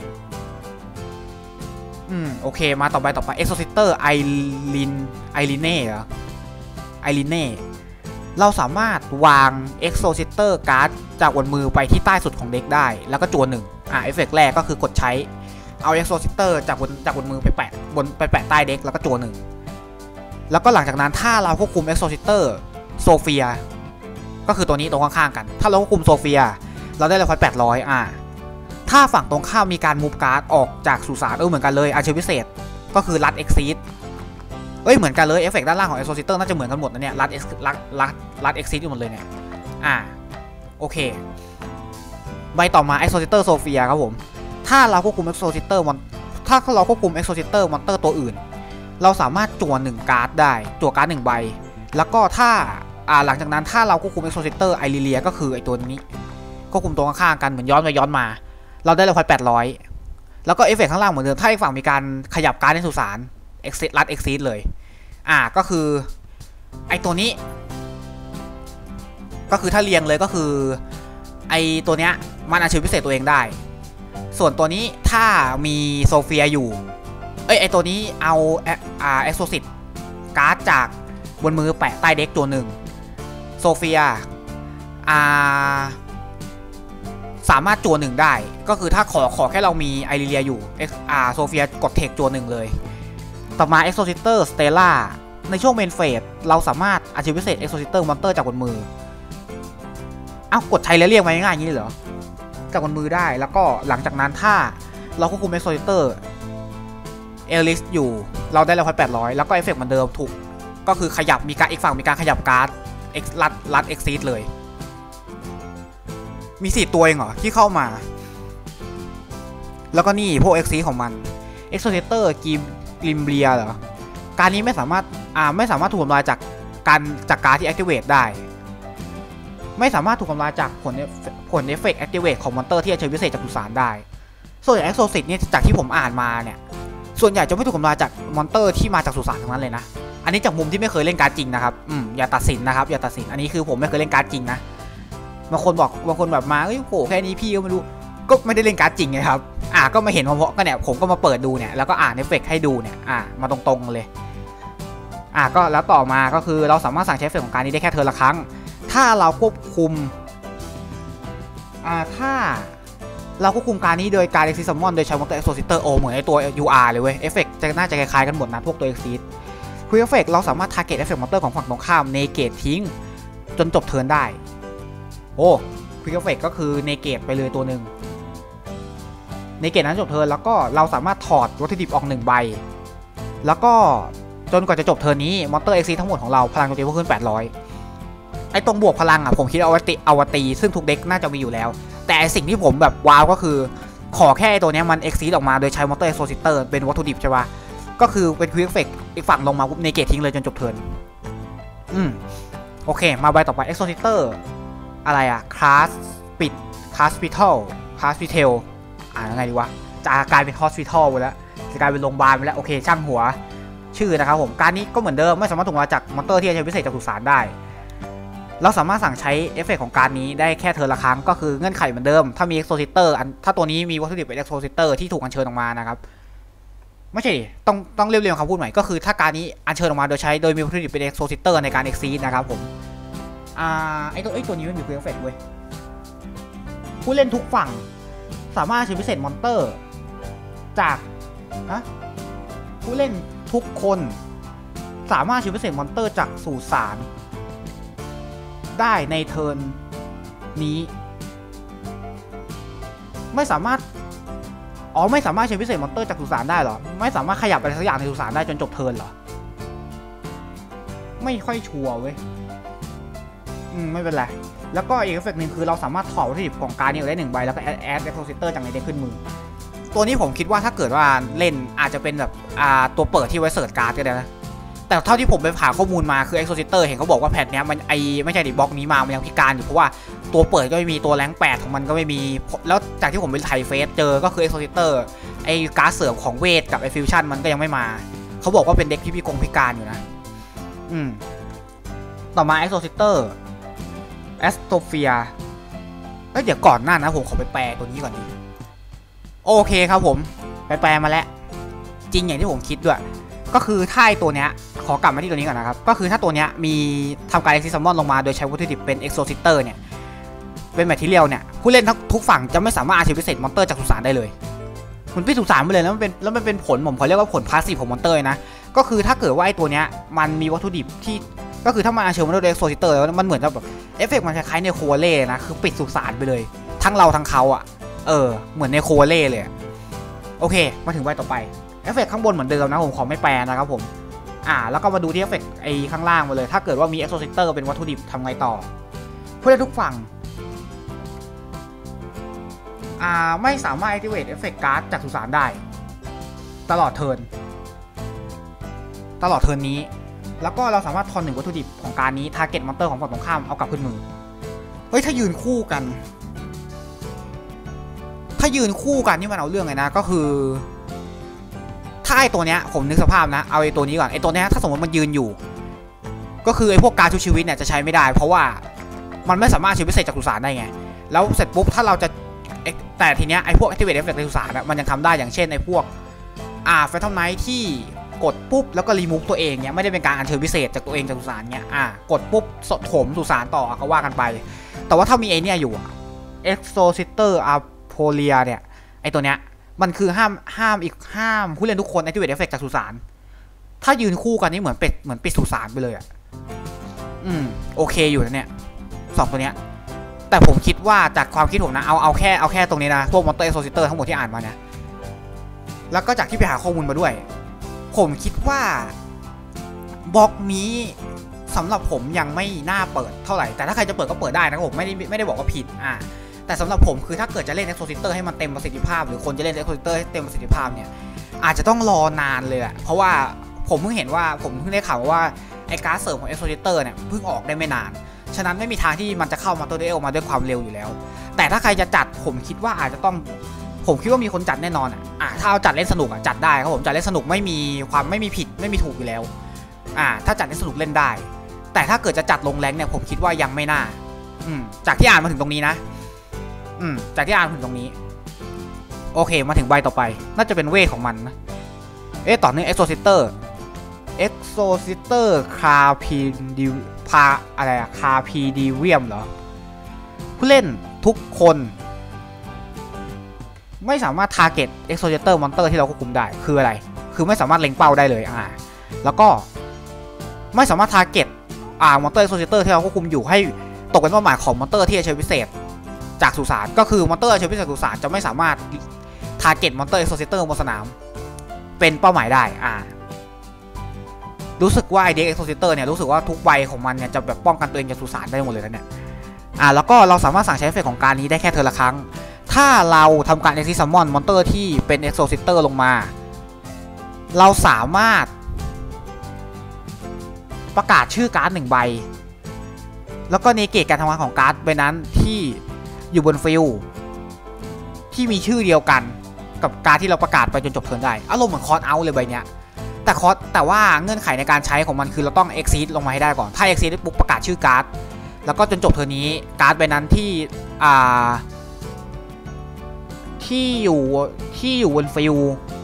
Speaker 1: โอเคมาต่อไป exorcister ไอริเน่เหรอไอริเน่เราสามารถวาง exorcister การ์ดจากบนมือไปที่ใต้สุดของเด็กได้แล้วก็จั่วหนึ่งเอฟเฟกต์แรกก็คือกดใช้เอา exorcister จากบนมือไปแปะใต้เด็กแล้วก็จั่วหนึ่งแล้วก็หลังจากนั้นถ้าเราควบคุม exorcister โซเฟียก็คือตัวนี้ตรงข้างๆกันถ้าเราควบคุมโซเฟียเราได้รางวัล800ถ้าฝั่งตรงข้ามมีการมูฟการ์ดออกจากสุสานเหมือนกันเลยอัญเชิญพิเศษก็คือรัด exit เหมือนกันเลยเอฟเฟกต์ด้านล่างของ exorcister น่าจะเหมือนกันหมดนะเนี่ยรัด exit อยู่หมดเลยเนี่ยโอเคใบต่อมา exorcister โซเฟียครับผมถ้าเราควบคุม exorcister ถ้าเราควบคุม exorcister มอนเตอร์ตัวอื่นเราสามารถจั่ว1การ์ดได้จั่วการ์ด1ใบแล้วก็ถ้าหลังจากนั้นถ้าเราควบคุม exorcister ไอริเลียก็คือไอตัวนี้ควบคุมตัวข้างๆกันเหมือนย้อนมาเราได้รางวัล800แล้วก็เอฟเฟกต์ข้างล่างเหมือนเดิมถ้าอีกฝั่งมีการขยับการ์ดในสุสานรัด exit เลยก็คือไอตัวนี้ก็คือถ้าเรียงเลยก็คือไอตัวเนี้ยมันอัญเชิญพิเศษตัวเองได้ส่วนตัวนี้ถ้ามีโซเฟียอยู่ไอตัวนี้เอาเอ็กโซซิตการ์ดจากบนมือแปะใต้เด็กตัวหนึ่งโซเฟียสามารถจั่วหนึ่งได้ก็คือถ้าขอแค่เรามีไอริเลียอยู่โซเฟียกดเทคจั่วหนึ่งเลยต่อมา exorcister stella ในช่วงเมนเฟสเราสามารถอัญเชิญพิเศษ exorcister monster จากบนมือกดใช้แล้วเรียกมาง่ายๆอย่างนี้เหรอจากบนมือได้แล้วก็หลังจากนั้นถ้าเราควบคุม exorcister Elis อยู่เราได้รางวัล800แล้วก็เอฟเฟกต์เหมือนเดิมถูกก็คือขยับมีการอีกฝั่งมีการขยับการ์ดรัด exit เลยมี4ตัวเองเหรอที่เข้ามาแล้วก็นี่พวก exit ของมัน exorcister กิมเบียเหรอการนี้ไม่สามารถถูกทำลายจากการที่ activate ได้ไม่สามารถถูกทำลายจากผลเอฟเฟกต์ activate ของมอนเตอร์ที่อัญเชิญพิเศษจากสุสานได้ส่วนอย่าง exorcist นี่จากที่ผมอ่านมาเนี่ยส่วนใหญ่จะไม่ถูกทำลายจากมอนเตอร์ที่มาจากสุสานทั้งนั้นเลยนะอันนี้จากมุมที่ไม่เคยเล่นการ์ดจริงนะครับอย่าตัดสินนะครับอย่าตัดสินอันนี้คือผมไม่เคยเล่นการ์ดจริงนะบางคนแบบมาโหแค่นี้พี่ก็ไม่รู้ก็ไม่ได้เล่นการ์ดจริงไงครับก็มาเห็นเพราะก็เนี่ยผมก็มาเปิดดูเนี่ยแล้วก็อ่านเอฟเฟกต์ให้ดูเนี่ยมาตรงๆเลยก็แล้วต่อมาก็คือเราสามารถสั่งใช้เอฟเฟกต์ของการนี้ได้แค่เทิร์นละครั้งถ้าเราควบคุมการนี้โดยการ exit summon โดยใช้มอนเตอร์ exorcister เหมือนในตัว UR เลยเว้ยเอฟเฟกต์น่าจะคล้ายๆกันหมดนะพวกตัว exit quick effect เราสามารถ target effect monster ของฝั่งตรงข้าม negate ทิ้งจนจบเทิร์นได้quick effect ก็คือ negate ไปเลยตัวหนึ่ง negate นั้นจบเทิร์นแล้วก็เราสามารถถอดวัตถุดิบออก1ใบแล้วก็จนกว่าจะจบเทิร์นนี้มอนเตอร์ exit ทั้งหมดของเราพลังโจมตีเพิ่มขึ้น800ไอ้ตรงบวกพลังผมคิดเอาไว้ตีซึ่งทุกเด็กน่าจะมีอยู่แล้วแต่สิ่งที่ผมแบบว้าวก็คือขอแค่ตัวนี้มัน exit ออกมาโดยใช้มอนเตอร์ exorcister เป็นวัตถุดิบใช่ปะก็คือเป็น quick effect อีกฝั่งลงมาปุ๊บ negate ทิ้งเลยจนจบเทิร์นโอเคมาใบต่อไป exorcister อะไรclass hospital ยังไงดีวะจะกลายเป็น hospital ไปแล้วจะกลายเป็นโรงพยาบาลไปแล้วโอเคช่างหัวชื่อนะครับผมการนี้ก็เหมือนเดิมไม่สามารถถูกมาจากมอนเตอร์ที่อัญเชิญพิเศษจากสุสานได้เราสามารถสั่งใช้เอฟเฟกต์ของการนี้ได้แค่เทิร์นละครั้งก็คือเงื่อนไขเหมือนเดิมถ้ามี exorcister ถ้าตัวนี้มีวัตถุดิบเป็น exorcister ที่ถูกอัญเชิญออกมานะครับไม่ใช่ต้องเรียบๆคำพูดใหม่ก็คือถ้าการนี้อัญเชิญออกมาโดยมีวัตถุดิบเป็น exorcister ในการ exit นะครับผมไอตัวนี้มันมี quick effect เว้ยผู้เล่นทุกฝั่งสามารถอัญเชิญพิเศษมอนเตอร์จากผู้เล่นทุกคนสามารถอัญเชิญพิเศษมอนเตอร์จากสุสานได้ในเทิร์นนี้ไม่สามารถเชิญพิเศษมอนเตอร์จากสุสานได้เหรอไม่สามารถขยับอะไรสักอย่างในสุสานได้จนจบเทิร์นเหรอไม่ค่อยชัวร์เว้ยไม่เป็นไรแล้วก็อีกเอฟเฟกต์นึงคือเราสามารถถอดวัตถุดิบของการนี้ได้1ใบแล้วก็แอด exorcister จากในเด็กขึ้นมือตัวนี้ผมคิดว่าถ้าเกิดว่าเล่นอาจจะเป็นแบบตัวเปิดที่ไว้เสิร์ชการ์ดก็ได้นะแต่เท่าที่ผมไปหาข้อมูลมาคือ Exorcister เห็นเขาบอกว่าแพทเนี้ยมันไม่ใช่ดิบล็อกนี้มามันยังพิการอยู่เพราะว่าตัวเปิดก็ไม่มีตัวแรง8ของมันก็ไม่มีแล้วจากที่ผมไปถ่ายเฟซเจอก็คือ Exorcister ไอ้การ์ดเสริมของเวทกับไอ้ฟิวชั่นมันก็ยังไม่มาเขาบอกว่าเป็นเด็กที่พิการอยู่นะต่อมา Exorcister Astrophere เดี๋ยวก่อนหน้านะผมขอไปแปลตัวนี้ก่อนดิโอเคครับผมไปแปลมาแล้วจริงอย่างที่ผมคิดด้วยก็คือถ้าตัวเนี้ยขอกลับมาที่ตัวนี้ก่อนนะครับก็คือถ้าตัวเนี้ยมีทำการ Exit Summon ลงมาโดยใช้วัตถุดิบเป็น Exorcister เนี่ยเป็นแมททีเรียลเนี่ยผู้เล่นทุกฝั่งจะไม่สามารถอาชีพพิเศษมอนเตอร์จากสุสานได้เลยมันพิสุสานไปเลยแล้วมันเป็นผลผมเขาเรียกว่าผลพาสซีฟของมอนเตอร์นะก็คือถ้าเกิดว่าไอ้ตัวเนี้ยมันมีวัตถุดิบที่ก็คือถ้ามันอาชีพมอนเตอร์ Exorcister แล้วมันเหมือนแบบเอฟเฟกต์มันคล้ายๆในโคเล่นะคือปิดสุสานไปเลยทั้งเราทั้งเขาอะเหมือนในโคเล่เลยโอเคมาถึงใบต่อไปเอฟเฟกต์ข้างบนเหมือนเดิมนะผมขอไม่แปลนะครับผมแล้วก็มาดูที่เอฟเฟกต์ไอ้ข้างล่างมาเลยถ้าเกิดว่ามี Exorcister เป็นวัตถุดิบทำไงต่อผู้เล่นทุกฝั่งไม่สามารถ activate เอฟเฟกต์การ์ดจากสุสานได้ตลอดเทิร์นนี้แล้วก็เราสามารถทอน1วัตถุดิบของการนี้ target monster ของฝั่งตรงข้ามเอากลับขึ้นมือเฮ้ยถ้ายืนคู่กันนี่มันเอาเรื่องไงนะก็คือถ้าไอตัวเนี้ยผมนึกสภาพนะเอาไอตัวนี้ก่อนไอตัวเนี้ยถ้าสมมติมันยืนอยู่ก็คือไอพวกการชุบชีวิตเนี่ยจะใช้ไม่ได้เพราะว่ามันไม่สามารถชีวิตพิเศษจากสุสานได้ไงแล้วเสร็จปุ๊บถ้าเราจะแต่ทีเนี้ยไอพวก activate effect ในสุสานมันยังทำได้อย่างเช่นไอพวกPhantom Knight ที่กดปุ๊บแล้วก็รีมูฟตัวเองเนี่ยไม่ได้เป็นการอัญเชิญพิเศษจากตัวเองจากสุสานเนี่ยกดปุ๊บถมสุสานต่อก็ว่ากันไปแต่ว่าถ้ามีไอเนี่ยอยู่Exorcister Aporia เนี่ยไอตัวเนี้ยมันคือห้ามผู้เล่นทุกคน activate effect จากสุสานถ้ายืนคู่กันนี่เหมือนปิดสุสานไปเลยโอเคอยู่นะเนี่ย2ตัวเนี้ยแต่ผมคิดว่าจากความคิดผมนะเอาแค่ตรงนี้นะพวก Monster Exorcister ทั้งหมดที่อ่านมาเนี่ยแล้วก็จากที่ไปหาข้อมูลมาด้วยผมคิดว่าบล็อกนี้สำหรับผมยังไม่น่าเปิดเท่าไหร่แต่ถ้าใครจะเปิดก็เปิดได้นะผมไม่ได้บอกว่าผิดแต่สำหรับผมคือถ้าเกิดจะเล่น Exorcister ให้มันเต็มประสิทธิภาพหรือคนจะเล่น Exorcister ให้เต็มประสิทธิภาพเนี่ยอาจจะต้องรอนานเลยเพราะว่าผมเพิ่งได้ข่าวว่าไอ้การ์ดเสริมของ Exorcister เนี่ยเพิ่งออกได้ไม่นานฉะนั้นไม่มีทางที่มันจะเข้ามาตัวเดียวมาด้วยความเร็วอยู่แล้วแต่ถ้าใครจะจัดผมคิดว่าอาจจะต้องผมคิดว่ามีคนจัดแน่นอนถ้าเอาจัดเล่นสนุกจัดได้ครับผมจัดเล่นสนุกไม่มีผิดไม่มีถูกอยู่แล้วถ้าจัดเล่นสนุกเล่นได้แต่ถ้าเกิดจะจัดลงแรงเนี่ยผมคิดว่ายังไม่น่าจากที่อ่านมาถึงตรงนี้นะจากที่อ่านถึงตรงนี้โอเคมาถึงใบต่อไปน่าจะเป็นเวทของมันนะต่อเนื่อง Exorcister คาพีดีเวียมเหรอผู้เล่นทุกคนไม่สามารถ target Exorcister monster ที่เราควบคุมได้คืออะไรคือไม่สามารถเล็งเป้าได้เลยแล้วก็ไม่สามารถ target monster Exorcister ที่เราควบคุมอยู่ให้ตกเป็นเป้าหมายของ monster ที่ใช้พิเศษจากสุสานก็คือ monster ใช้พิเศษสุสานจะไม่สามารถ target monster Exorcister บนสนามเป็นเป้าหมายได้รู้สึกว่าไอเด็ก Exorcister เนี่ยรู้สึกว่าทุกใบของมันเนี่ยจะแบบป้องกันตัวเองจากสุสานได้หมดเลยนะเนี่ยแล้วก็เราสามารถสั่งใช้เอฟเฟกต์ของการนี้ได้แค่เทอละครั้งถ้าเราทำการ Exit Summon Monster ที่เป็น Exorcister ลงมาเราสามารถประกาศชื่อการ์ด1ใบแล้วก็เนเกตการทำงานของการ์ดใบนั้นที่อยู่บนฟิลที่มีชื่อเดียวกันกับการ์ดที่เราประกาศไปจนจบเทิร์นได้อารมณ์เหมือนคอร์สเอาท์เลยใบเนี้ยแต่ว่าเงื่อนไขในการใช้ของมันคือเราต้อง Exit ลงมาให้ได้ก่อนถ้า Exit ปุ๊บประกาศชื่อการ์ดแล้วก็จนจบเทิร์นนี้การ์ดใบนั้นที่อยู่บนฟิล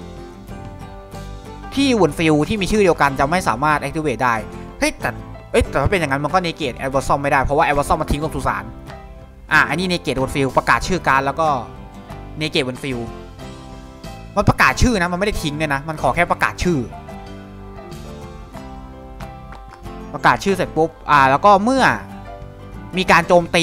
Speaker 1: ที่มีชื่อเดียวกันจะไม่สามารถ activate ได้แต่ถ้าเป็นอย่างนั้นมันก็ negate Adversarial ไม่ได้เพราะว่า Adversarial มันทิ้งลงสุสานอันนี้ negate บนฟิลประกาศชื่อการแล้วก็ negate บนฟิลมันประกาศชื่อนะมันไม่ได้ทิ้งเนี่ยนะมันขอแค่ประกาศชื่อเสร็จปุ๊บแล้วก็เมื่อมีการโจมตี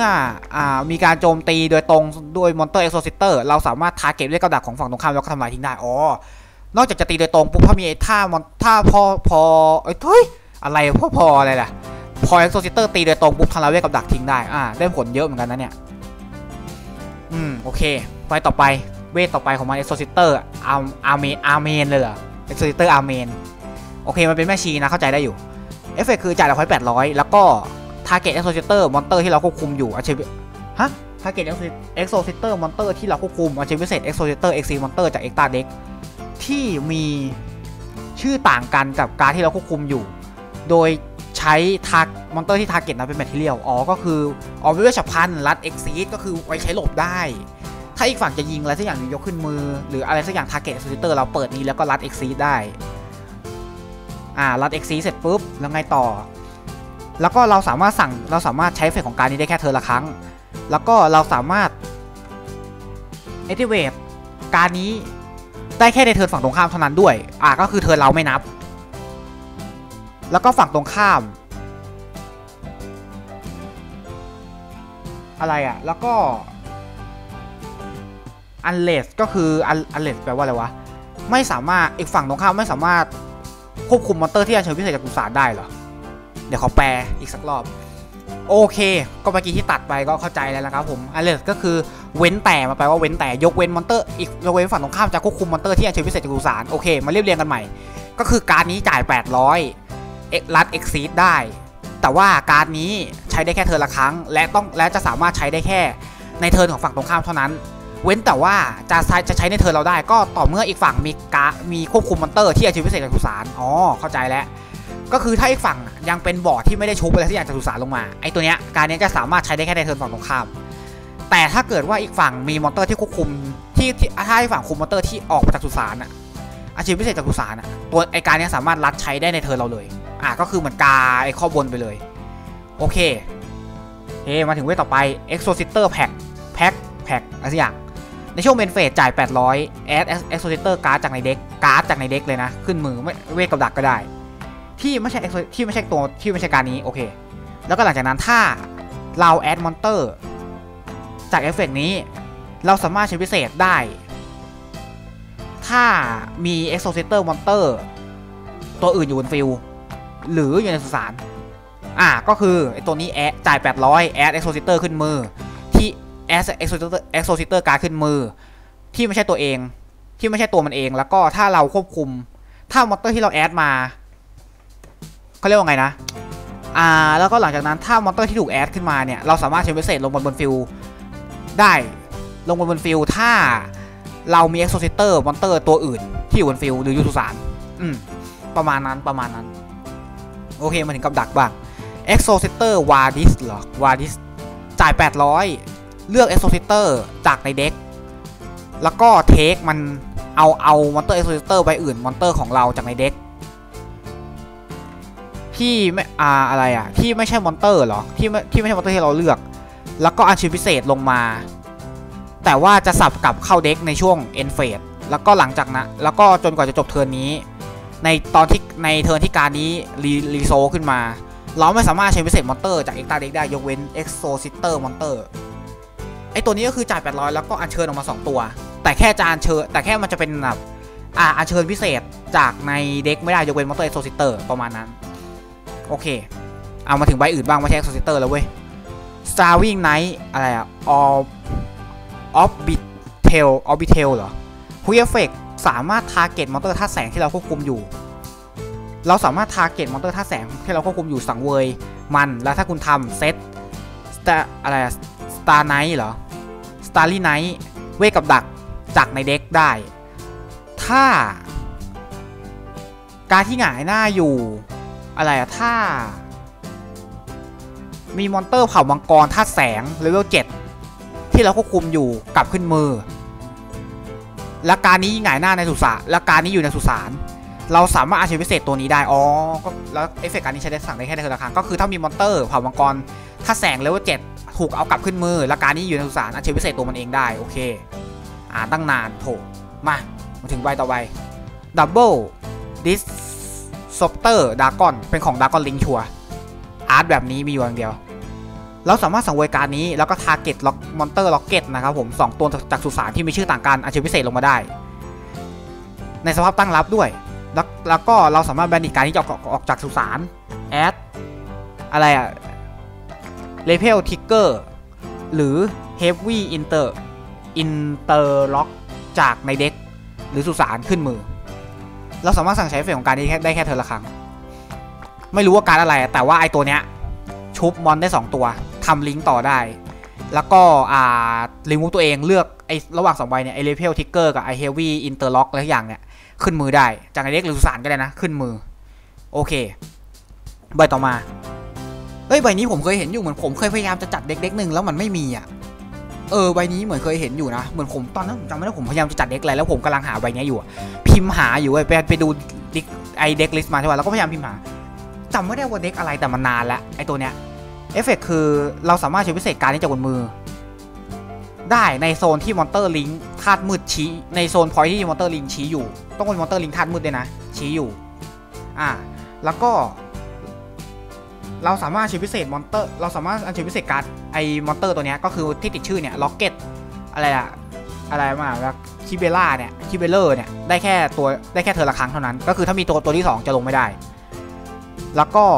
Speaker 1: โดยตรงด้วย Monster Exorcister เราสามารถ target ด้วยกับดักของฝั่งตรงข้ามแล้วก็ทำลายทิ้งได้นอกจากจะตีโดยตรงปุ๊บถ้ามีถ้าพออะไรอะไรล่ะพอ Exorcister ตีโดยตรงปุ๊บทำลายด้วยกับดักทิ้งได้ได้ผลเยอะเหมือนกันนะเนี่ยโอเคไปต่อไปเวทต่อไปของมัน Exorcister อาเมนเลยเหรอ Exorcister อาเมนโอเคมันเป็นแม่ชีนะเข้าใจได้อยู่เอฟเฟกต์คือจ่ายดาบพอยต์800แล้วก็ Target Exorciser Monster ที่เราควบคุมอยู่Target Exorciser Monster ที่เราควบคุมอาชีพพิเศษ Exorciser X Monster จาก Extra Deck ที่มีชื่อต่างกันกับการที่เราควบคุมอยู่โดยใช้มอนเตอร์ที่ Target นั้นเป็น Material ก็คือวิเวฉับพลันรัด Exceed ก็คือไว้ใช้หลบได้ถ้าอีกฝั่งจะยิงอะไรสักอย่างยกขึ้นมือหรืออะไรสักอย่าง Target Exorciser เราเปิดนี้แล้วก็รัด Exceed ได้รัด Exceed เสร็จปุ๊บแล้วไงต่อแล้วก็เราสามารถใช้เอฟเฟกต์ของการนี้ได้แค่เทิร์นละครั้งแล้วก็เราสามารถ Activate การนี้ได้แค่ในเทิร์นฝั่งตรงข้ามเท่านั้นด้วยก็คือเทิร์นเราไม่นับแล้วก็ฝั่งตรงข้ามอะไรแล้วก็ unless ก็คือ unless แปลว่าอะไรวะไม่สามารถอีกฝั่งตรงข้ามไม่สามารถควบคุมมอนเตอร์ที่อัญเชิญพิเศษจากสุสานได้เหรอเดี๋ยวขอแปลอีกสักรอบโอเคก็เมื่อกี้ที่ตัดไปก็เข้าใจแล้วนะครับผม unless ก็คือเว้นแต่มาแปลว่าเว้นแต่ยกเว้นมอนเตอร์อีกยกเว้นฝั่งตรงข้ามจะควบคุมมอนเตอร์ที่อัญเชิญพิเศษจากสุสานโอเคมาเรียบเรียงกันใหม่ก็คือการนี้จ่าย800รัด Exceed ได้แต่ว่าการนี้ใช้ได้แค่เทิร์นละครั้งและจะสามารถใช้ได้แค่ในเทิร์นของฝั่งตรงข้ามเท่านั้นเว้นแต่ว่าจะใช้ในเทิร์นเราได้ก็ต่อเมื่ออีกฝั่งมีควบคุมมอนเตอร์ที่อาชีพพิเศษจากสุสานเข้าใจแล้วก็คือถ้าอีกฝั่งยังเป็นบอร์ดที่ไม่ได้ชุบอะไรที่อยากจะสุสานลงมาไอ้ตัวเนี้ยการนี้จะสามารถใช้ได้แค่ในเทิร์นฝั่งตรงข้ามแต่ถ้าเกิดว่าอีกฝั่งมีมอนเตอร์ที่ควบคุมที่ถ้าอีกฝั่งคุมมอนเตอร์ที่ออกมาจากสุสานอาชีพพิเศษจากสุสานตัวไอการนี้สามารถรัดใช้ได้ในเทิร์นเราเลยก็คือเหมือนกาไอข้อบนไปเลยโอเคมาถึงเวทต่อไป Exorciser Pack อะไรสักอย่างในช่วงเมนเฟสจ่าย800 add Exorciser การ์ดจากในเด็กเลยนะขึ้นมือไม่เวทกับดักก็ได้ที่ไม่ใช่ตัวที่ไม่ใช่การนี้โอเคแล้วก็หลังจากนั้นถ้าเราแอดมอนเตอร์จากเอฟเฟกต์นี้เราสามารถใช้พิเศษได้ถ้ามี Exorciser Monster ตัวอื่นอยู่บนฟิลหรืออยู่ในสุสานก็คือไอตัวนี้จ่าย800 แอด Exorciser ขึ้นมือที่แอด Exorciser การ์ดขึ้นมือที่ไม่ใช่ตัวเองที่ไม่ใช่ตัวมันเองแล้วก็ถ้าเราควบคุมถ้ามอนเตอร์ที่เราแอดมาเขาเรียกว่าไงนะแล้วก็หลังจากนั้นถ้ามอนเตอร์ที่ถูกแอดขึ้นมาเนี่ยเราสามารถใช้พิเศษลงบนฟิลได้ลงบนฟิลถ้าเรามี Exorciser Monster ตัวอื่นที่อยู่บนฟิลหรืออยู่สุสานประมาณนั้นโอเคมาถึงกับดักบ้าง Exorciser Wardis เหรอ Wardis จ่าย800เลือก Exorciser จากในเด็กแล้วก็เทคมันเอามอนเตอร์ Exorciser ใบอื่นมอนเตอร์ของเราจากในเด็กที่ไม่อะไรที่ไม่ใช่มอนเตอร์เหรอที่ไม่ใช่มอนเตอร์ที่เราเลือกแล้วก็อัญเชิญพิเศษลงมาแต่ว่าจะสับกลับเข้าเด็กในช่วง end phase แล้วก็หลังจากนั้นแล้วก็จนกว่าจะจบเทิร์นนี้ในเทิร์นที่การนี้รีโซขึ้นมาเราไม่สามารถใช้พิเศษมอนเตอร์จาก Extra Deck ได้ยกเว้น Exorciser Monster ไอตัวนี้ก็คือจ่าย800แล้วก็อัญเชิญออกมา2ตัวแต่แค่มันจะเป็นแบบอัญเชิญพิเศษจากในเด็กไม่ได้ยกเว้นมอนเตอร์ Exorciser ประมาณนั้นโอเคเอามาถึงใบอื่นบ้างไม่ใช่ Exorciser แล้วเว้ย Starving Night อะไรOrbital เหรอคุยเอฟเฟกสามารถ Target มอนเตอร์ธาตุแสงที่เราควบคุมอยู่เราสามารถ Target มอนเตอร์ธาตุแสงที่เราควบคุมอยู่สังเวยมันแล้วถ้าคุณทำเซตStar Night เหรอ Starry Night เวทกับดักจากในเด็กได้ถ้าการที่หงายหน้าอยู่ถ้ามีมอนเตอร์เผ่ามังกรธาตุแสงเลเวล7ที่เราควบคุมอยู่กลับขึ้นมือและการนี้หงายหน้าในสุสานและการนี้อยู่ในสุสานเราสามารถอาชีพพิเศษตัวนี้ได้ก็แล้วเอฟเฟกต์การนี้ใช้ได้สั่งได้แค่ในเทิร์นละครั้งก็คือถ้ามีมอนเตอร์เผ่ามังกรธาตุแสงเลเวล7ถูกเอากลับขึ้นมือและการนี้อยู่ในสุสานอาชีพพิเศษตัวมันเองได้โอเคตั้งนานโถมาถึงใบต่อไป Double Disruptor Dragon เป็นของ Dragon Link ชัวร์อาร์ตแบบนี้มีอยู่อย่างเดียวเราสามารถสังเวยการนี้แล้วก็ Target Monster Rocket นะครับผม2ตัวจากสุสานที่มีชื่อต่างกันอาชีพพิเศษลงมาได้ในสภาพตั้งรับด้วยแล้วก็เราสามารถแบนดิการนี้ออกจากสุสานแอดRepel Trigger หรือ Heavy Interlock จากในเด็กหรือสุสานขึ้นมือเราสามารถสั่งใช้เอฟเฟกต์ของการนี้ได้แค่เธอละครั้งไม่รู้ว่าการอะไรแต่ว่าไอตัวเนี้ยชุบมอนได้2ตัวทำลิงก์ต่อได้แล้วก็รีมูฟตัวเองเลือกไอระหว่าง2ใบเนี่ยไอเลเพลทิกเกอร์กับไอเฮฟวี่อินเตอร์ล็อกอะไรทุกอย่างเนี่ยขึ้นมือได้จากไอเด็กหรือสุสานก็ได้นะขึ้นมือโอเคใบต่อมาใบนี้ผมเคยเห็นอยู่เหมือนผมเคยพยายามจะจัดเด็กหนึ่งแล้วมันไม่มีใบนี้เหมือนเคยเห็นอยู่นะเหมือนผมตอนนั้นผมจำไม่ได้ผมพยายามจะจัดเด็กอะไรแล้วผมกำลังหาใบนี้อยู่พิมพ์หาอยู่ไปดูไอเด็กลิสต์มาใช่ไหมแล้วก็พยายามพิมพ์หาจำไม่ได้ว่าเด็กอะไรแต่มันนานแล้วไอตัวเนี้ยเอฟเฟกต์คือเราสามารถใช้พิเศษการนี้จากบนมือได้ในโซนที่มอนเตอร์ลิงค์ธาตุมืดชี้ในโซนพอยท์ที่มอนเตอร์ลิงค์ชี้อยู่ต้องเป็นมอนเตอร์ลิงค์ธาตุมืดด้วยนะชี้อยู่แล้วก็เราสามารถใช้พิเศษมอนเตอร์เราสามารถใช้พิเศษการไอมอนเตอร์ตัวนี้ก็คือที่ติดชื่อเนี่ยล็อกเก็ตอะไรมาแล้วคิเบล่าเนี่ยคิเบเลอร์เนี่ยได้แค่เธอละครั้งเท่านั้นก็คือถ้ามีตัวที่2จะลงไม่ได้แล้วก็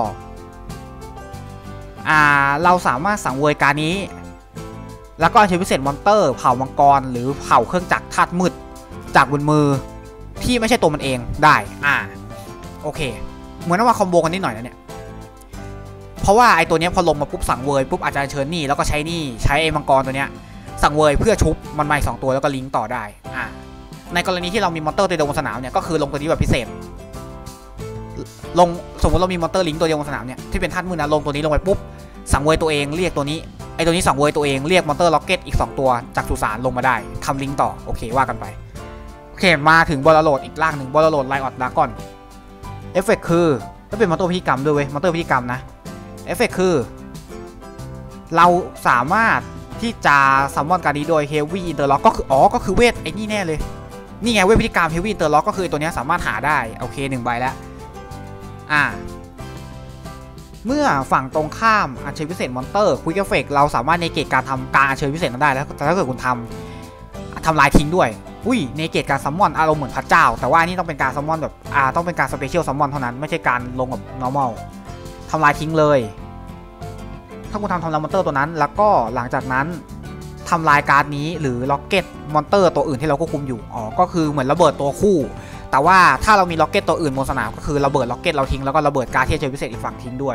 Speaker 1: เราสามารถสังเวยการนี้แล้วก็ใช้พิเศษมอนเตอร์เผ่ามังกรหรือเผ่าเครื่องจักรธาตุมืดจากบนมือที่ไม่ใช่ตัวมันเองได้โอเคเหมือนว่าคอมโบกันนิดหน่อยนะเนี่ยเพราะว่าไอตัวนี้พอลงมาปุ๊บสังเวยปุ๊บอาจจะเชิญนี่แล้วก็ใช้ไอมังกรตัวเนี้ยสังเวยเพื่อชุบมันใหม่2ตัวแล้วก็ลิงก์ต่อได้ในกรณีที่เรามีมอนเตอร์ตัวเดียวบนสนามเนี่ยก็คือลงตัวนี้แบบพิเศษลงสมมติเรามีมอนเตอร์ลิงก์ตัวเดียวบนสนามเนี่ยที่เป็นธาตุมืดนะลงตัวนี้ลงไปปุ๊บสังเวยตัวเองเรียกตัวนี้ไอตัวนี้สังเวยตัวเองเรียกมอนเตอร์ล็อกเก็ตอีก2ตัวจากสุสานลงมาได้ทำลิงก์ต่อโอเคว่ากันไปโอเคมาถึงบอลโหลดอีกร่างหนึ่งบอลโหลดไลออดดากอนเอฟเฟกต์คือก็เป็นมอนเตอร์พิธีกรรมด้วยเว้ยมอนเตอร์พิธีกรรมนะเอฟเฟกต์คือเราสามารถที่จะซัมมอนการนี้โดยเฮฟวี่อินเตอร์ล็อกก็คือเวทไอ้นี่แน่เลยนี่ไงเวทพิธีกรรมเฮฟวี่อินเตอร์ล็อกก็คือตัวนี้สามารถหาได้โอเค1ใบแล้วเมื่อฝั่งตรงข้ามอัญเชิญพิเศษมอนเตอร์ควิกเอฟเฟกต์เราสามารถเนเกตการทำการอัญเชิญพิเศษนั้นได้แล้วแต่ถ้าเกิดคุณทำลายทิ้งด้วยเนเกตการซัมมอนอารมณ์เหมือนพระเจ้าแต่ว่านี่ต้องเป็นการซัมมอนแบบต้องเป็นการสเปเชียลซัมมอนเท่านั้นไม่ใช่การลงแบบ normal ทำลายทิ้งเลยถ้าคุณทำลายมอนเตอร์ตัวนั้นแล้วก็หลังจากนั้นทำลายการ์ดนี้หรือล็อกเก็ตมอนเตอร์ตัวอื่นที่เราควบคุมอยู่ก็คือเหมือนระเบิดตัวคู่แต่ว่าถ้าเรามีล็อกเก็ตตัวอื่นบนสนามก็คือระเบิดล็อกเก็ตเราทิ้งแล้วก็ระเบิดการ์ดที่เจอพิเศษอีกฝั่งทิ้งด้วย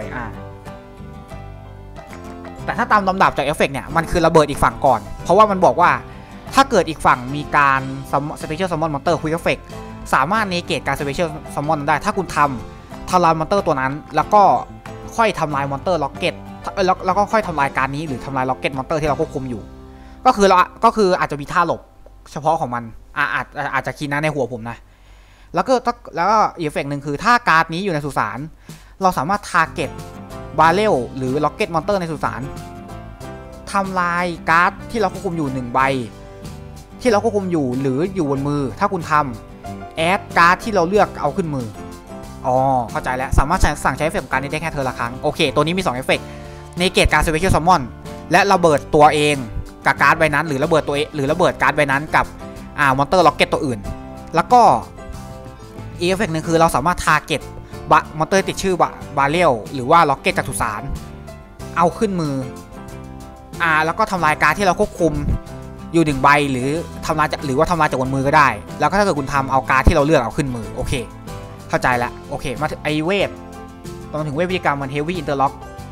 Speaker 1: แต่ถ้าตามลำดับจากเอฟเฟกต์เนี่ยมันคือระเบิดอีกฝั่งก่อนเพราะว่ามันบอกว่าถ้าเกิดอีกฝั่งมีการสเปเชียลซัมมอนมอนเตอร์ควิกเอฟเฟกต์สามารถเนเกตการสเปเชียลซัมมอนได้ถ้าคุณทลายมอนเตอร์ตัวนั้นแล้วก็ค่อยทำลายมอนเตอร์ล็อกเก็ตแล้วก็ค่อยทำลายการนี้หรือทำลายล็อกเก็ตมอนเตอร์ที่เราควบคุมอยู่ก็คืออาจจะมีท่าหลบเฉพาะของมันอาจจะคิดนะในหัวผมนะแล้วก็อีกเอฟเฟกต์หนึ่งคือถ้าการ์ดนี้อยู่ในสุสานเราสามารถทาร์เก็ตบาเรลหรือล็อกเก็ตมอนเตอร์ในสุสานทำลายการ์ดที่เราควบคุมอยู่1ใบที่เราควบคุมอยู่หรืออยู่บนมือถ้าคุณทำแอดการ์ดที่เราเลือกเอาขึ้นมือเข้าใจแล้วสามารถสั่งใช้เอฟเฟกต์การนี้ได้แค่เธอละครั้งโอเคตัวนี้มี2เอฟเฟกต์เนเกตการสเปเชียลซัมมอนและระเบิดตัวเองกับการ์ดใบนั้นหรือระเบิดตัวเองหรือระเบิดการ์ดใบนั้นกับมอนเตอร์ล็อกเก็ตตัวอื่นแล้วก็อีกเอฟเฟกต์นึงคือเราสามารถทาร์เก็ตมอนเตอร์ติดชื่อบาเรลหรือว่าล็อกเก็ตจากสุสานเอาขึ้นมือแล้วก็ทำลายการ์ดที่เราควบคุมอยู่1ใบหรือทำลายจากบนมือก็ได้แล้วก็ถ้าเกิดคุณทำเอาการ์ดที่เราเลือกเอาขึ้นมือโอเคเข้าใจแล้วโอเคมาถึงไอเวทมาถึงเวทพิธีกรรมมันเฮฟวี่อินเตอร์ล็อก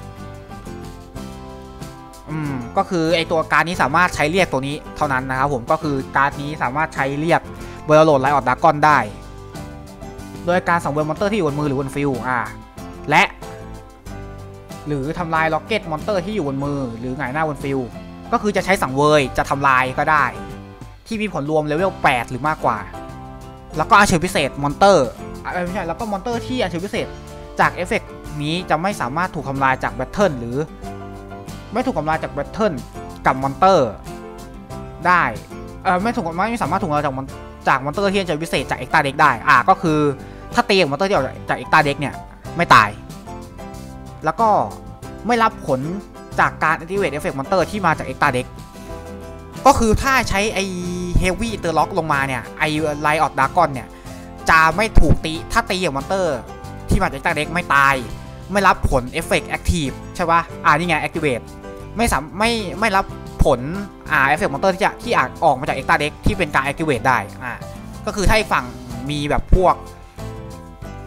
Speaker 1: ก็คือไอตัวการ์ดนี้สามารถใช้เรียกตัวนี้เท่านั้นนะครับผมก็คือการ์ดนี้สามารถใช้เรียกเบอร์โหลดไลออดดากอนได้โดยการสังเวยมอนเตอร์ที่อยู่บนมือหรือบนฟิลและหรือทำลายล็อกเก็ตมอนเตอร์ที่อยู่บนมือหรือหงายหน้าบนฟิลก็คือจะใช้สังเวยจะทำลายก็ได้ที่มีผลรวมเลเวล8หรือมากกว่าแล้วก็อัญเชิญพิเศษมอนเตอร์ไม่ใช่แล้วก็มอนเตอร์ที่อัญเชิญพิเศษจากเอฟเฟกต์นี้จะไม่สามารถถูกทำลายจากแบทเทิลหรือไม่ถูกทำลายจากแบทเทิลกับมอนเตอร์ได้ไม่สามารถถูกทำลายจากมอนเตอร์ที่อัญเชิญพิเศษจากเอ็กตาเด็กได้ก็คือถ้าตีกับมอนเตอร์ที่ออกจากเอ็กตาเด็กเนี่ยไม่ตายแล้วก็ไม่รับผลจากการ activate effect monster ที่มาจาก extra deck ก็คือถ้าใช้ไอ heavy interlock ลงมาเนี่ยไอ light of dragon เนี่ยจะไม่ถูกตีถ้าตีกับมอนเตอร์ที่มาจาก extra deck ไม่ตายไม่รับผล effect active ใช่ปะนี่ไง activate ไม่รับผลeffect monster ที่ออกมาจาก extra deck ที่เป็นการ activate ได้ก็คือถ้าอีกฝั่งมีแบบพวก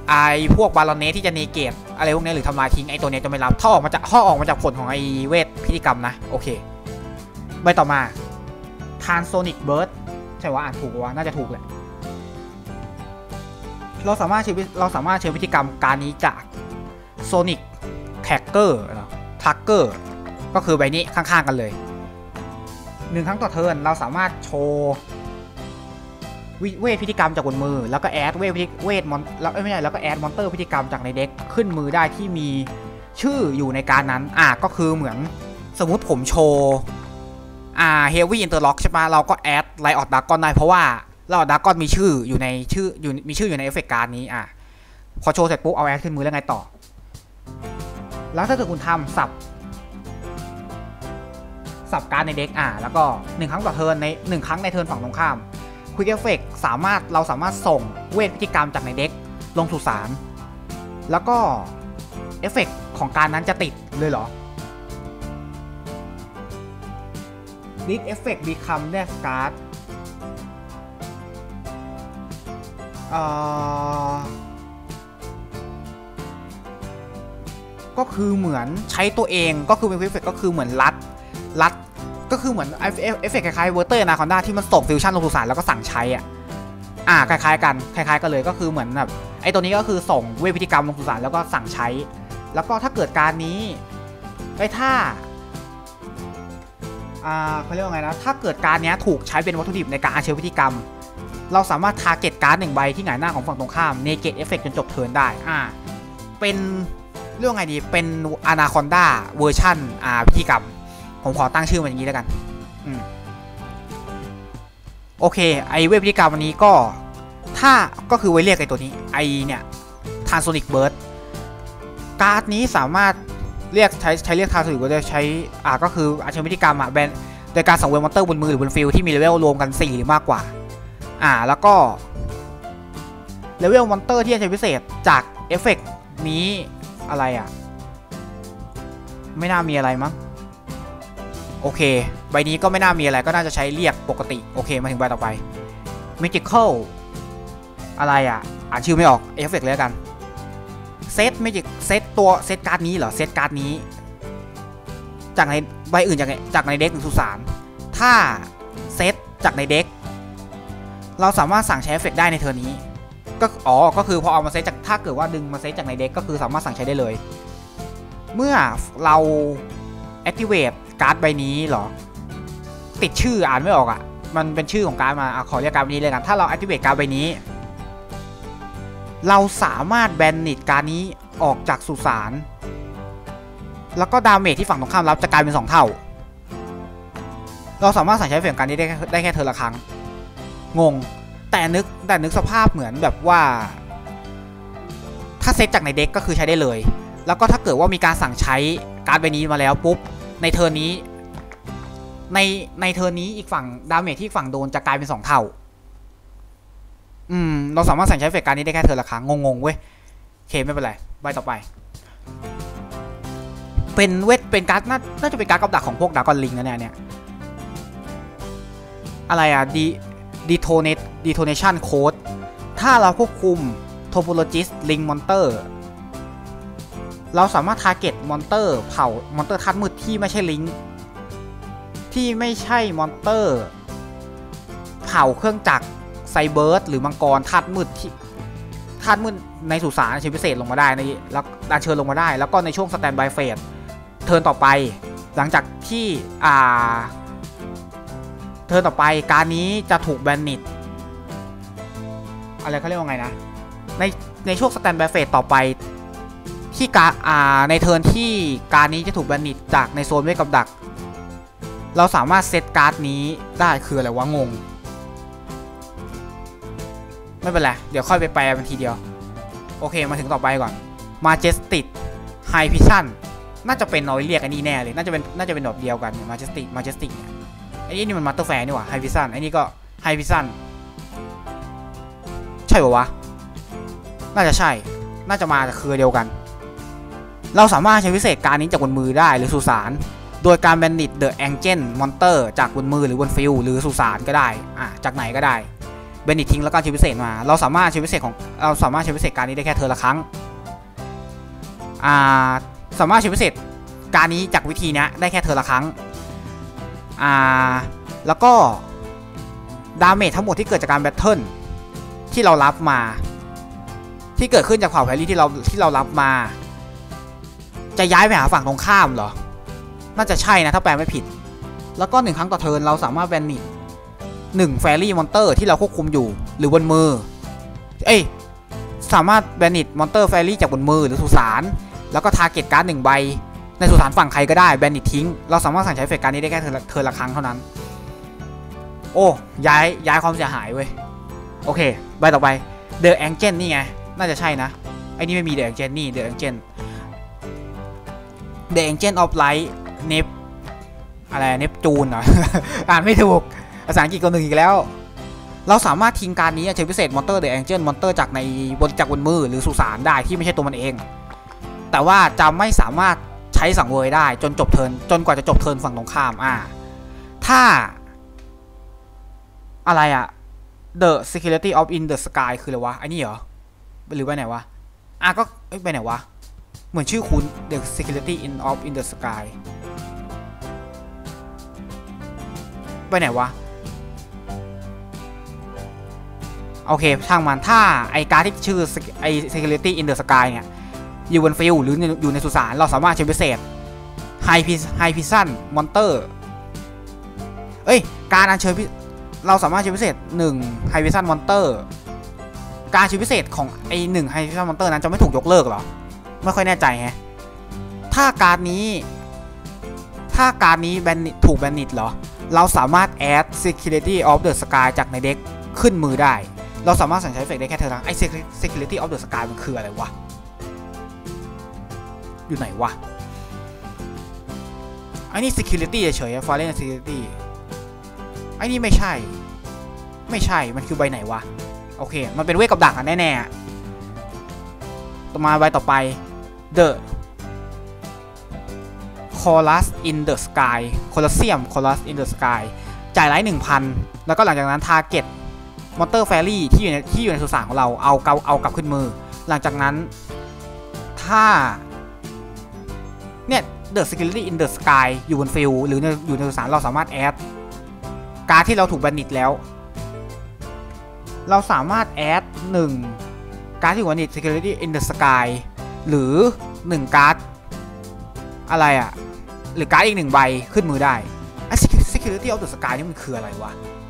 Speaker 1: ไอพวกบาลอนเนสที่จะเนเกตอะไรพวกนี้หรือทำลายทิ้งไอตัวนี้จะไม่รับถ้าออกมาจากผลของไอเวทพิธีกรรมนะโอเคใบต่อมาทานโซนิกเบิร์ดใช่ว่าอ่านถูกว่าน่าจะถูกแหละเราสามารถใช้พิธีกรรมการนี้จากโซนิกแท็กเกอร์ทักเกอร์ก็คือใบนี้ข้างๆกันเลย1 ครั้งต่อเทิร์นเราสามารถโชว์เวทพิธีกรรมจากบนมือแล้วก็แอดเวทมอนแล้วไม่ใช่แล้วก็แอดมอนเตอร์พิธีกรรมจากในเด็กขึ้นมือได้ที่มีชื่ออยู่ในการนั้นก็คือเหมือนสมมุติผมโชว์เฮฟวี่อินเตอร์ล็อกใช่ปะเราก็แอดไลออดดากอนได้เพราะว่าไลออดดากอนมีชื่ออยู่ในเอฟเฟกต์การ์ดนี้พอโชว์เสร็จปุ๊บเอาแอดขึ้นมือแล้วไงต่อแล้วถ้าเกิดคุณทำสับการ์ดในเด็กแล้วก็1 ครั้งต่อเทิร์นใน1 ครั้งในเทิร์นฝั่งตรงข้ามควิกเอฟเฟกต์เราสามารถส่งเวทพิธีกรรมจากในเด็กลงสู่สารแล้วก็เอฟเฟกต์ของการนั้นจะติดเลยเหรอ This effect become next card ก็คือเหมือนใช้ตัวเองก็คือเป็นเอฟเฟกต์ก็คือเหมือนรัดก็คือเหมือนเอฟเฟกต์คล้ายๆเวอร์เตอร์นาคอนด้าที่มันส่งฟิวชั่นลงสู่สารแล้วก็สั่งใช้คล้ายๆกันเลยก็คือเหมือนแบบไอตัวนี้ก็คือส่งเวทพิธีกรรมลงสู่สารแล้วก็สั่งใช้แล้วก็ถ้าเกิดการนี้ถ้าเขาเรียกว่าไงนะถ้าเกิดการนี้ถูกใช้เป็นวัตถุดิบในการอัญเชิญพิธีกรรมเราสามารถทาร์เก็ตการ์ด1 ใบที่หงายหน้าของฝั่งตรงข้ามเนเกตเอฟเฟกต์จนจบเทิร์นได้เป็นเรื่องไงดีเป็นอนาคอนด้าเวอร์ชั่นพิธีกรรมผมขอตั้งชื่อมันอย่างนี้แล้วกันโอเคไอเวทพิธีกรรมวันนี้ก็คือไว้เรียกไอตัวนี้ไอเนี่ยทานโซนิกเบิร์ดการ์ดนี้สามารถเรียกใช้เรียกทานโซนิกเบิร์ดใช้ก็คืออัญเชิญพิธีกรรมแบนโดยการสังเวยมอนเตอร์บนมือหรือบนฟิลที่มีเลเวลรวมกัน4หรือมากกว่าแล้วก็เลเวลมอนเตอร์ที่อัญเชิญพิเศษจากเอฟเฟกต์นี้อะไรไม่น่ามีอะไรมั้งโอเคใบนี้ก็ไม่น่ามีอะไรก็น่าจะใช้เรียกปกติโอเคมาถึงใบต่อไป Magical อะไรอ่านชื่อไม่ออกเอฟเฟกต์เลยกันเซตการ์ดนี้เหรอเซตการ์ดนี้จากในใบอื่นจากในเด็กสุสานถ้าเซตจากในเด็กเราสามารถสั่งใช้เอฟเฟกต์ได้ในเทอร์นี้ก็คือพอเอามาเซตจากถ้าเกิดว่าดึงมาเซตจากในเด็กก็คือสามารถสั่งใช้ได้เลยเมื่อเรา activate การ์ดใบนี้เหรอติดชื่ออ่านไม่ออกมันเป็นชื่อของการ์ดมาขอเรียกการ์ดใบนี้เลยกันถ้าเรา activate การ์ดใบนี้เราสามารถแบนนิตการ์ดนี้ออกจากสุสานแล้วก็ดาเมจที่ฝั่งตรงข้ามรับจะกลายเป็น2 เท่าเราสามารถสั่งใช้เฟรมการนี้ได้แค่เทอร์ละครั้งงงแต่นึกสภาพเหมือนแบบว่าถ้าเซตจากในเด็กก็คือใช้ได้เลยแล้วก็ถ้าเกิดว่ามีการสั่งใช้การ์ดใบนี้มาแล้วปุ๊บในเทอร์นี้ในเทอร์นี้อีกฝั่งดาเมจที่ฝั่งโดนจะกลายเป็น2 เท่าเราสามารถสั่งใช้เฟกการนี้ได้แค่เทอร์ละครั้งงงเว้ยโอเคไม่เป็นไรใบต่อไปเป็นการ์ดน่าจะเป็นการ์ดกับดักของพวกดากอนลิงนะเนี่ยอะไรdetonation code ถ้าเราควบคุม topologist link monster เราสามารถ target มอนเตอร์เผ่ามอนเตอร์ธาตุมืดที่ไม่ใช่ลิงก์ที่ไม่ใช่มอนเตอร์เผ่าเครื่องจักรไซเบิร์ดหรือมังกรธาตุมืดในสุสานอัญเชิญพิเศษลงมาได้แล้วอัญเชิญลงมาได้แล้วก็ในช่วงสแตนบายเฟสเทิร์นต่อไปหลังจากที่เทิร์นต่อไปการนี้จะถูกแบนนิตอะไรเขาเรียกว่าไงนะในช่วงสแตนบายเฟสต่อไปที่ในเทิร์นที่การนี้จะถูกแบนนิตจากในโซนเวทกับดักเราสามารถเซตการ์ดนี้ได้คืออะไรวะงงไม่เป็นไรเดี๋ยวค่อยไปแปลมันทีเดียวโอเคมาถึงต่อไปก่อน Majestic High Vision น่าจะเป็นน้อยเรียกอันนี้แน่เลยน่าจะเป็นดอกเดียวกัน Majestic เนี่ยไอ้นี่มันมาสเตอร์แฟร์นี่หว่า High Vision ไอ้นี่ก็ High Vision ใช่ป่าวะน่าจะใช่น่าจะมาจากเครือเดียวกันเราสามารถใช้พิเศษการนี้จากบนมือได้หรือสุสานโดยการแบนดิตเดอะแองเจิลมอนเตอร์จากบนมือหรือบนฟิลหรือสุสานก็ได้จากไหนก็ได้เบนนิตทิ้งแล้วก็เชิญพิเศษมาเราสามารถเชิญพิเศษการนี้ได้แค่เธอละครั้งสามารถเชิญพิเศษการนี้จากวิธีนี้ได้แค่เธอละครั้งแล้วก็ดาเมจทั้งหมดที่เกิดจากการแบทเทิลที่เรารับมาที่เกิดขึ้นจากเผ่าแพรี่ที่เรารับมาจะย้ายไปหาฝั่งตรงข้ามเหรอน่าจะใช่นะถ้าแปลไม่ผิดแล้วก็1 ครั้งต่อเทิร์นเราสามารถแบนนิต1แฟรี่มอนเตอร์ที่เราควบคุมอยู่หรือบนมือสามารถแบนนิตมอนเตอร์แฟรี่จากบนมือหรือสุสานแล้วก็ทาร์เก็ตการ์ด1 ใบในสุสานฝั่งใครก็ได้แบนนิตทิ้งเราสามารถสั่งใช้เอฟเฟกต์การนี้ได้แค่เทิร์นละครั้งเท่านั้นโอ้ย้ายความเสียหายเว้ยโอเคใบต่อไปเดอะแองเจิลนี่ไงน่าจะใช่นะไอ้นี่ไม่มีเดอะแองเจิลนี่เดอะแองเจิลThe Angel of Light เนปจูนเหรอ อ่านไม่ถูกภาษาอังกฤษ1อีกแล้วเราสามารถทิ้งการนี้เชิญพิเศษมอนเตอร์ The Angel มอนเตอร์จากบนมือหรือสุสานได้ที่ไม่ใช่ตัวมันเองแต่ว่าจะไม่สามารถใช้สังเวยได้จนกว่าจะจบเทิร์นฝั่งตรงข้ามถ้าอะไรThe Security of in the Sky คืออะไรวะไอ้นี่เหรอหรือไปไหนวะก็ไปไหนวะเหมือนชื่อคุณ The Security in the Sky ไปไหนวะโอเคช่างมันถ้าไอการที่ชื่อไอ Security in the Sky เนี่ยอยู่บนฟิลหรืออยู่ในสุสานเราสามารถใช้พิเศษ High Prison Monster การอัญเชิญเราสามารถใช้พิเศษ1 High Prison Monster การใช้พิเศษของไอ1 High Prison Monster นั้นจะไม่ถูกยกเลิกหรอไม่ค่อยแน่ใจแฮะถ้าการ์ดนี้ถูกแบนนิตเหรอเราสามารถ add Security of the Sky จากในเด็กขึ้นมือได้เราสามารถสั่งใช้เอฟเฟกต์ได้แค่เธอละไอ้ Security of the Sky มันคืออะไรวะอยู่ไหนวะไอ้นี่ Security เฉยๆ Foreign Security ไอ้นี่ไม่ใช่มันคือใบไหนวะโอเคมันเป็นเวทกับดักแน่ๆต่อมาใบต่อไป The Chorus in the Sky Colosseum Chorus in the Sky จ่ายไลท์ 1,000 แล้วก็หลังจากนั้น Target Monster Fairy ที่อยู่ในสุสานของเราเอากลับขึ้นมือหลังจากนั้นถ้าเนี่ย The Security in the Sky อยู่บนฟิลหรืออยู่ในสุสานเราสามารถแอดการ์ดที่เราถูกแบนนิตแล้วเราสามารถแอด1การ์ดที่อยู่บนนิต Security in the Sky หรือ1การ์ดอะไรหรือการ์ดอีก1 ใบขึ้นมือได้ไอ้ Security of the Sky นี่มันคืออะไรวะ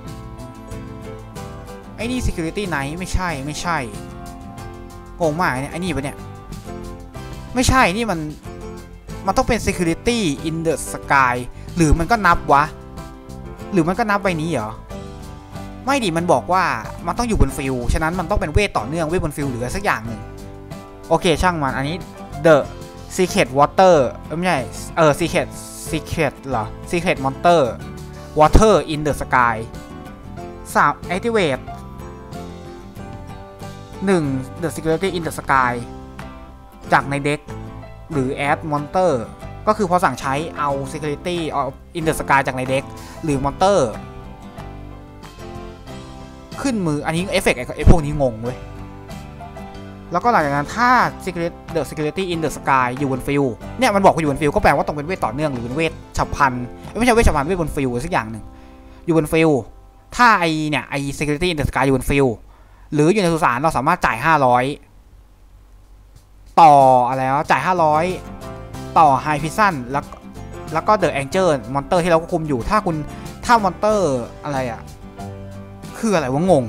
Speaker 1: ไอ้นี่ Security Knight ไม่ใช่งงมากเนี่ยไอ้นี่ปะเนี่ยไม่ใช่นี่มันต้องเป็น Security in the Sky หรือมันก็นับวะหรือมันก็นับใบนี้เหรอไม่ดิมันบอกว่ามันต้องอยู่บนฟิลฉะนั้นมันต้องเป็นเวทต่อเนื่องเวทบนฟิลหรืออะไรสักอย่างหนึ่งโอเคช่างมันอันนี้ The Secret Water ไม่ใช่Secret เหรอ Secret Monster Water in the Sky 3 Activate 1 The Security in the Sky จากในเด็กหรือ Add Monster ก็คือพอสั่งใช้เอา Security in the Sky จากในเด็กหรือ Monster ขึ้นมืออันนี้เอฟเฟกต์ไอ้พวกนี้งงเว้ยแล้วก็หลังจากนั้นถ้า The Security in the Sky อยู่บนฟิลเนี่ยมันบอกว่าอยู่บนฟิลก็แปลว่าต้องเป็นเวทต่อเนื่องหรือเป็นเวทฉับพลันไม่ใช่เวทฉับพลันเวทบนฟิลสักอย่างหนึ่งอยู่บนฟิลถ้าไอ Security in the Sky อยู่บนฟิลหรืออยู่ในสุสานเราสามารถจ่าย500ต่ออะไรแล้วจ่าย500ต่อ High Prison แล้วก็ The Angel Monster ที่เราควบคุมอยู่ถ้า Monster อะไรคืออะไรวะงง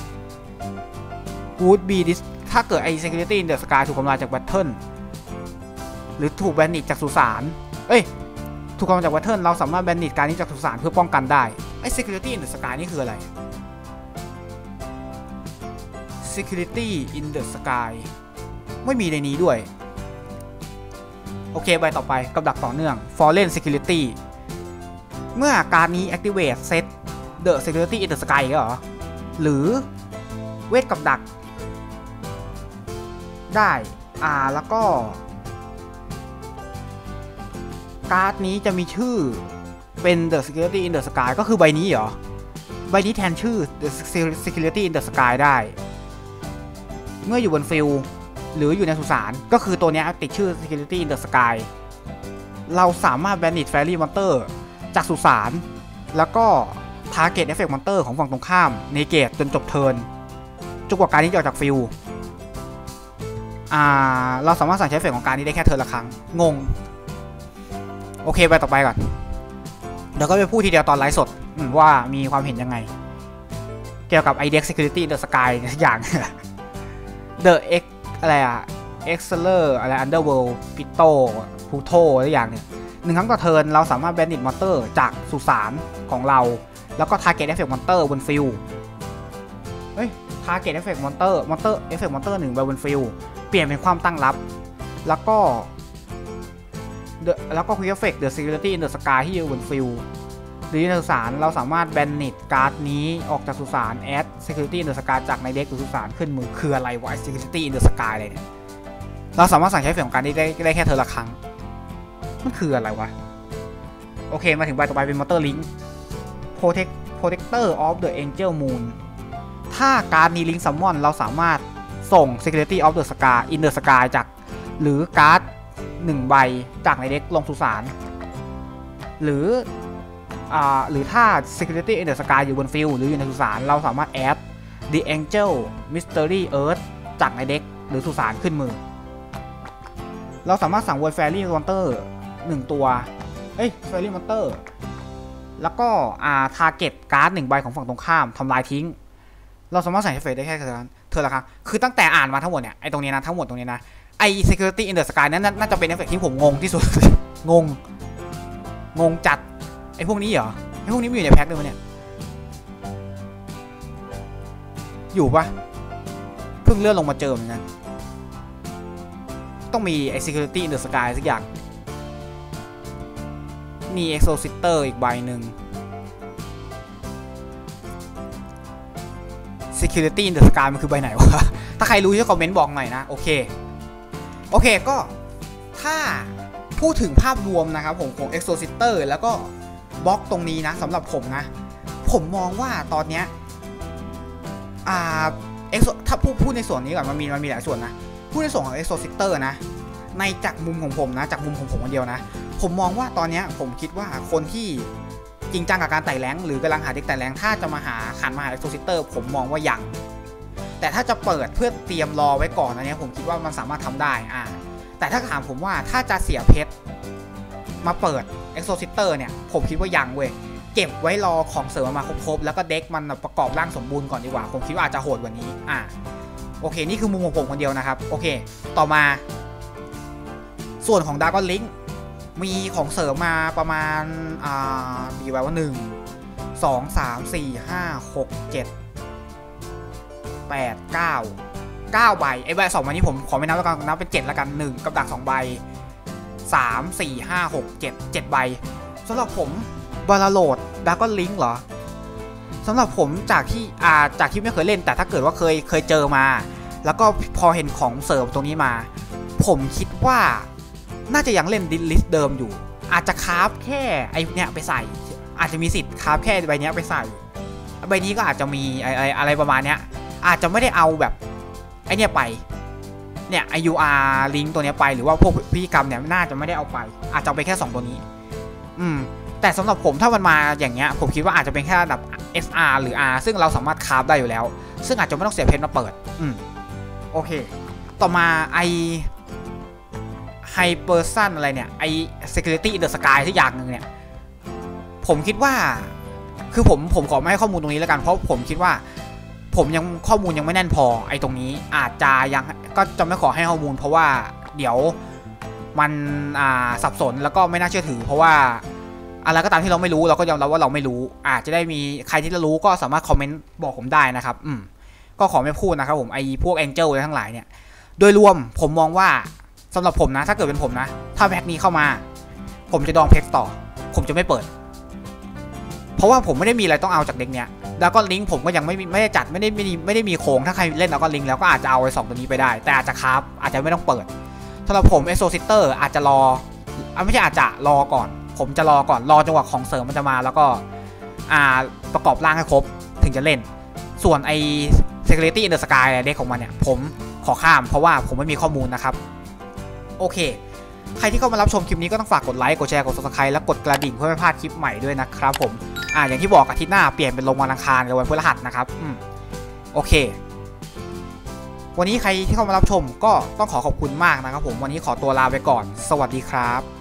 Speaker 1: Would be this ถ้าเกิดไอ้ Security in the Sky ถูกทำลายจากแบทเทิลหรือถูกแบนนิตจากสุสานถูกทำลายจากแบทเทิลเราสามารถแบนนิตการนี้จากสุสานเพื่อป้องกันได้ไอ้ Security in the Sky นี่คืออะไร Security in the Sky ไม่มีในนี้ด้วยโอเคใบต่อไปกับดักต่อเนื่อง Foreign Security เมื่อการนี้ Activate Set The Security in the Sky เหรอหรือเวทกับดักได้แล้วก็การ์ดนี้จะมีชื่อเป็น The Security in the Sky ก็คือใบนี้เหรอใบนี้แทนชื่อ The Security in the Sky ได้เมื่ออยู่บนฟิลหรืออยู่ในสุสานก็คือตัวนี้ติดชื่อ Security in the Sky เราสามารถ Banish Fairy Monster จากสุสานแล้วก็ Target Effect Monster ของฝั่งตรงข้ามในเกตจนจบเทิร์นจนกว่าการนี้จะออกจากฟิลเราสามารถสั่งใช้เอฟเฟกต์ของการนี้ได้แค่เทิร์นละครั้งงงโอเคไปต่อไปก่อนเดี๋ยวก็ไปพูดทีเดียวตอนไลฟ์สดว่ามีความเห็นยังไงเกี่ยวกับ IDEX Security in the Sky อย่าง The X อะไรExceller อะไร Underworld Pito Pluto อะไรอย่างเนี่ย1 ครั้งต่อเทิร์นเราสามารถ Banish Monster จากสุสานของเราแล้วก็ Target Effect Monster บนฟิลTarget Effect Monster Effect Monster 1 บนฟิลเปลี่ยนเป็นความตั้งรับแล้วก็ Quick Effect The Security in the Sky ที่อยู่บนฟิลหรือในสุสานเราสามารถ Banish การ์ดนี้ออกจากสุสาน Add Security in the Sky จากในเด็กหรือสุสานขึ้นมือคืออะไรวะ Security in the Sky อะไรเนี่ยเราสามารถสั่งใช้เอฟเฟกต์ของการนี้ได้แค่เทิร์นละครั้งมันคืออะไรวะโอเคมาถึงใบต่อไปเป็น Monster Link Protector of the Angel Moon ถ้าการ์ดนี้ Link Summon เราสามารถส่ง Security of the Sky in the Sky จากหรือการ์ด1 ใบจากในเด็กลงสุสานหรือถ้า Security in the Sky อยู่บนฟิลหรืออยู่ในสุสานเราสามารถ Add the Angel Mystery Earth จากในเด็กหรือสุสานขึ้นมือเราสามารถสั่ง World Fairy Monster 1 ตัวFairy Monster แล้วก็Target การ์ด1 ใบของฝั่งตรงข้ามทำลายทิ้งเราสามารถใส่เอฟเฟกต์ได้แค่เทิร์นละครั้งคือตั้งแต่อ่านมาทั้งหมดเนี่ยไอตรงนี้นะทั้งหมดตรงนี้นะไอ Security in the Sky นั้นน่าจะเป็นเอฟเฟกต์ที่ผมงงที่สุด งงจัดไอพวกนี้เหรอไอพวกนี้มันอยู่ในแพ็คด้วยมั้ยเนี่ยอยู่ปะเพิ่งเลื่อนลงมาเจอเหมือนกันต้องมีไอ Security in the Sky สักอย่างมี Exorcister อีกใบหนึ่ง Security in the Sky มันคือใบไหนวะถ้าใครรู้ช่วยคอมเมนต์บอกหน่อยนะโอเคก็ถ้าพูดถึงภาพรวมนะครับผมของ Exorcister แล้วก็บล็อกตรงนี้นะสำหรับผมนะผมมองว่าตอนเนี้ยถ้าพูดในส่วนนี้ก่อนมันมีหลายส่วนนะพูดในส่วนของ Exorcister นะในจากมุมของผมนะจากมุมของผมคนเดียวนะผมมองว่าตอนนี้ผมคิดว่าคนที่จริงจังกับการไต่แรงหรือกำลังหาเด็กไต่แรงถ้าจะมาหาExorcister ผมมองว่ายังแต่ถ้าจะเปิดเพื่อเตรียมรอไว้ก่อนอันนี้ผมคิดว่ามันสามารถทำได้แต่ถ้าถามผมว่าถ้าจะเสียเพชรมาเปิด Exorcister เนี่ยผมคิดว่ายังเว้ยเก็บไว้รอของเสริมมาครบแล้วก็เด็กมันประกอบร่างสมบูรณ์ก่อนดีกว่าผมคิดว่าอาจจะโหดกว่านี้โอเคนี่คือมุมของผมคนเดียวนะครับโอเคต่อมาส่วนของ Dragon Link มีของเสริมมาประมาณดีไว้ว่า1 2 3 4 5 6 7 8 9ใบไอ้ใบ2ใบนี้ผมขอไม่นับแล้วกันนับเป็น7แล้วกัน1กับดัก2ใบ3 4 5 6 7ใบสำหรับผมบาลาโหลด Dragon Link เหรอสำหรับผมจากที่ไม่เคยเล่นแต่ถ้าเกิดว่าเคยเจอมาแล้วก็พอเห็นของเสริมตรงนี้มาผมคิดว่าน่าจะยังเล่นดิสลิสเดิมอยู่อาจจะคราฟแค่ไอเนี้ยไปใส่อาจจะมีสิทธิ์คราฟแค่ใบเนี้ยไปใส่ใบนี้ก็อาจจะมีอะไรประมาณเนี้ยอาจจะไม่ได้เอาแบบไอเนี้ยไปเนี่ย IUR ลิงก์ตัวเนี้ยไปหรือว่าพวกพิธีกรรมเนี่ยน่าจะไม่ได้เอาไปอาจจะเอาไปแค่2ตัวนี้แต่สำหรับผมถ้ามันมาอย่างเงี้ยผมคิดว่าอาจจะเป็นแค่ระดับ SR หรือ R ซึ่งเราสามารถคราฟได้อยู่แล้วซึ่งอาจจะไม่ต้องเสียเพชรมาเปิดโอเคต่อมาไฮเปอร์ซันอะไรเนี่ยSecurity in the Sky ที่อย่างนึงเนี่ยผมคิดว่าคือผมขอไม่ให้ข้อมูลตรงนี้แล้วกันเพราะผมคิดว่าผมยังข้อมูลยังไม่แน่นพอตรงนี้อาจจะยังก็จะไม่ขอให้ข้อมูลเพราะว่าเดี๋ยวมันสับสนแล้วก็ไม่น่าเชื่อถือเพราะว่าอะไรก็ตามที่เราไม่รู้เราก็ยอมรับว่าเราไม่รู้อาจจะได้มีใครที่รู้ก็สามารถคอมเมนต์บอกผมได้นะครับก็ขอไม่พูดนะครับผมพวก Angel อะไรทั้งหลายเนี่ยโดยรวมผมมองว่าสำหรับผมนะถ้าเกิดเป็นผมนะถ้าแพ็คนี้เข้ามาผมจะดองเพชรต่อผมจะไม่เปิดเพราะว่าผมไม่ได้มีอะไรต้องเอาจากเด็กเนี้ยแล้วก็ลิงก์ผมก็ยังไม่ได้จัดไม่ได้มีโครงถ้าใครเล่นแล้วก็ลิงก์แล้วก็อาจจะเอาไอ้2ตัวนี้ไปได้แต่อาจจะคราฟอาจจะไม่ต้องเปิดสำหรับผม Exorcister อาจจะรอไม่ใช่อาจจะรอก่อนผมจะรอก่อนรอจังหวะของเสริมมันจะมาแล้วก็ประกอบร่างให้ครบถึงจะเล่นส่วนไอ้ Security in the Sky เด็กของมันเนี่ยผมขอข้ามเพราะว่าผมไม่มีข้อมูลนะครับโอเคใครที่เข้ามารับชมคลิปนี้ก็ต้องฝากกดไลค์กดแชร์กด Subscribe และกดกระดิ่งเพื่อไม่พลาดคลิปใหม่ด้วยนะครับผมอย่างที่บอกอาทิตย์หน้าเปลี่ยนเป็นลงวันอังคารกับวันพฤหัสนะครับโอเควันนี้ใครที่เข้ามารับชมก็ต้องขอบคุณมากนะครับผมวันนี้ขอตัวลาไปก่อนสวัสดีครับ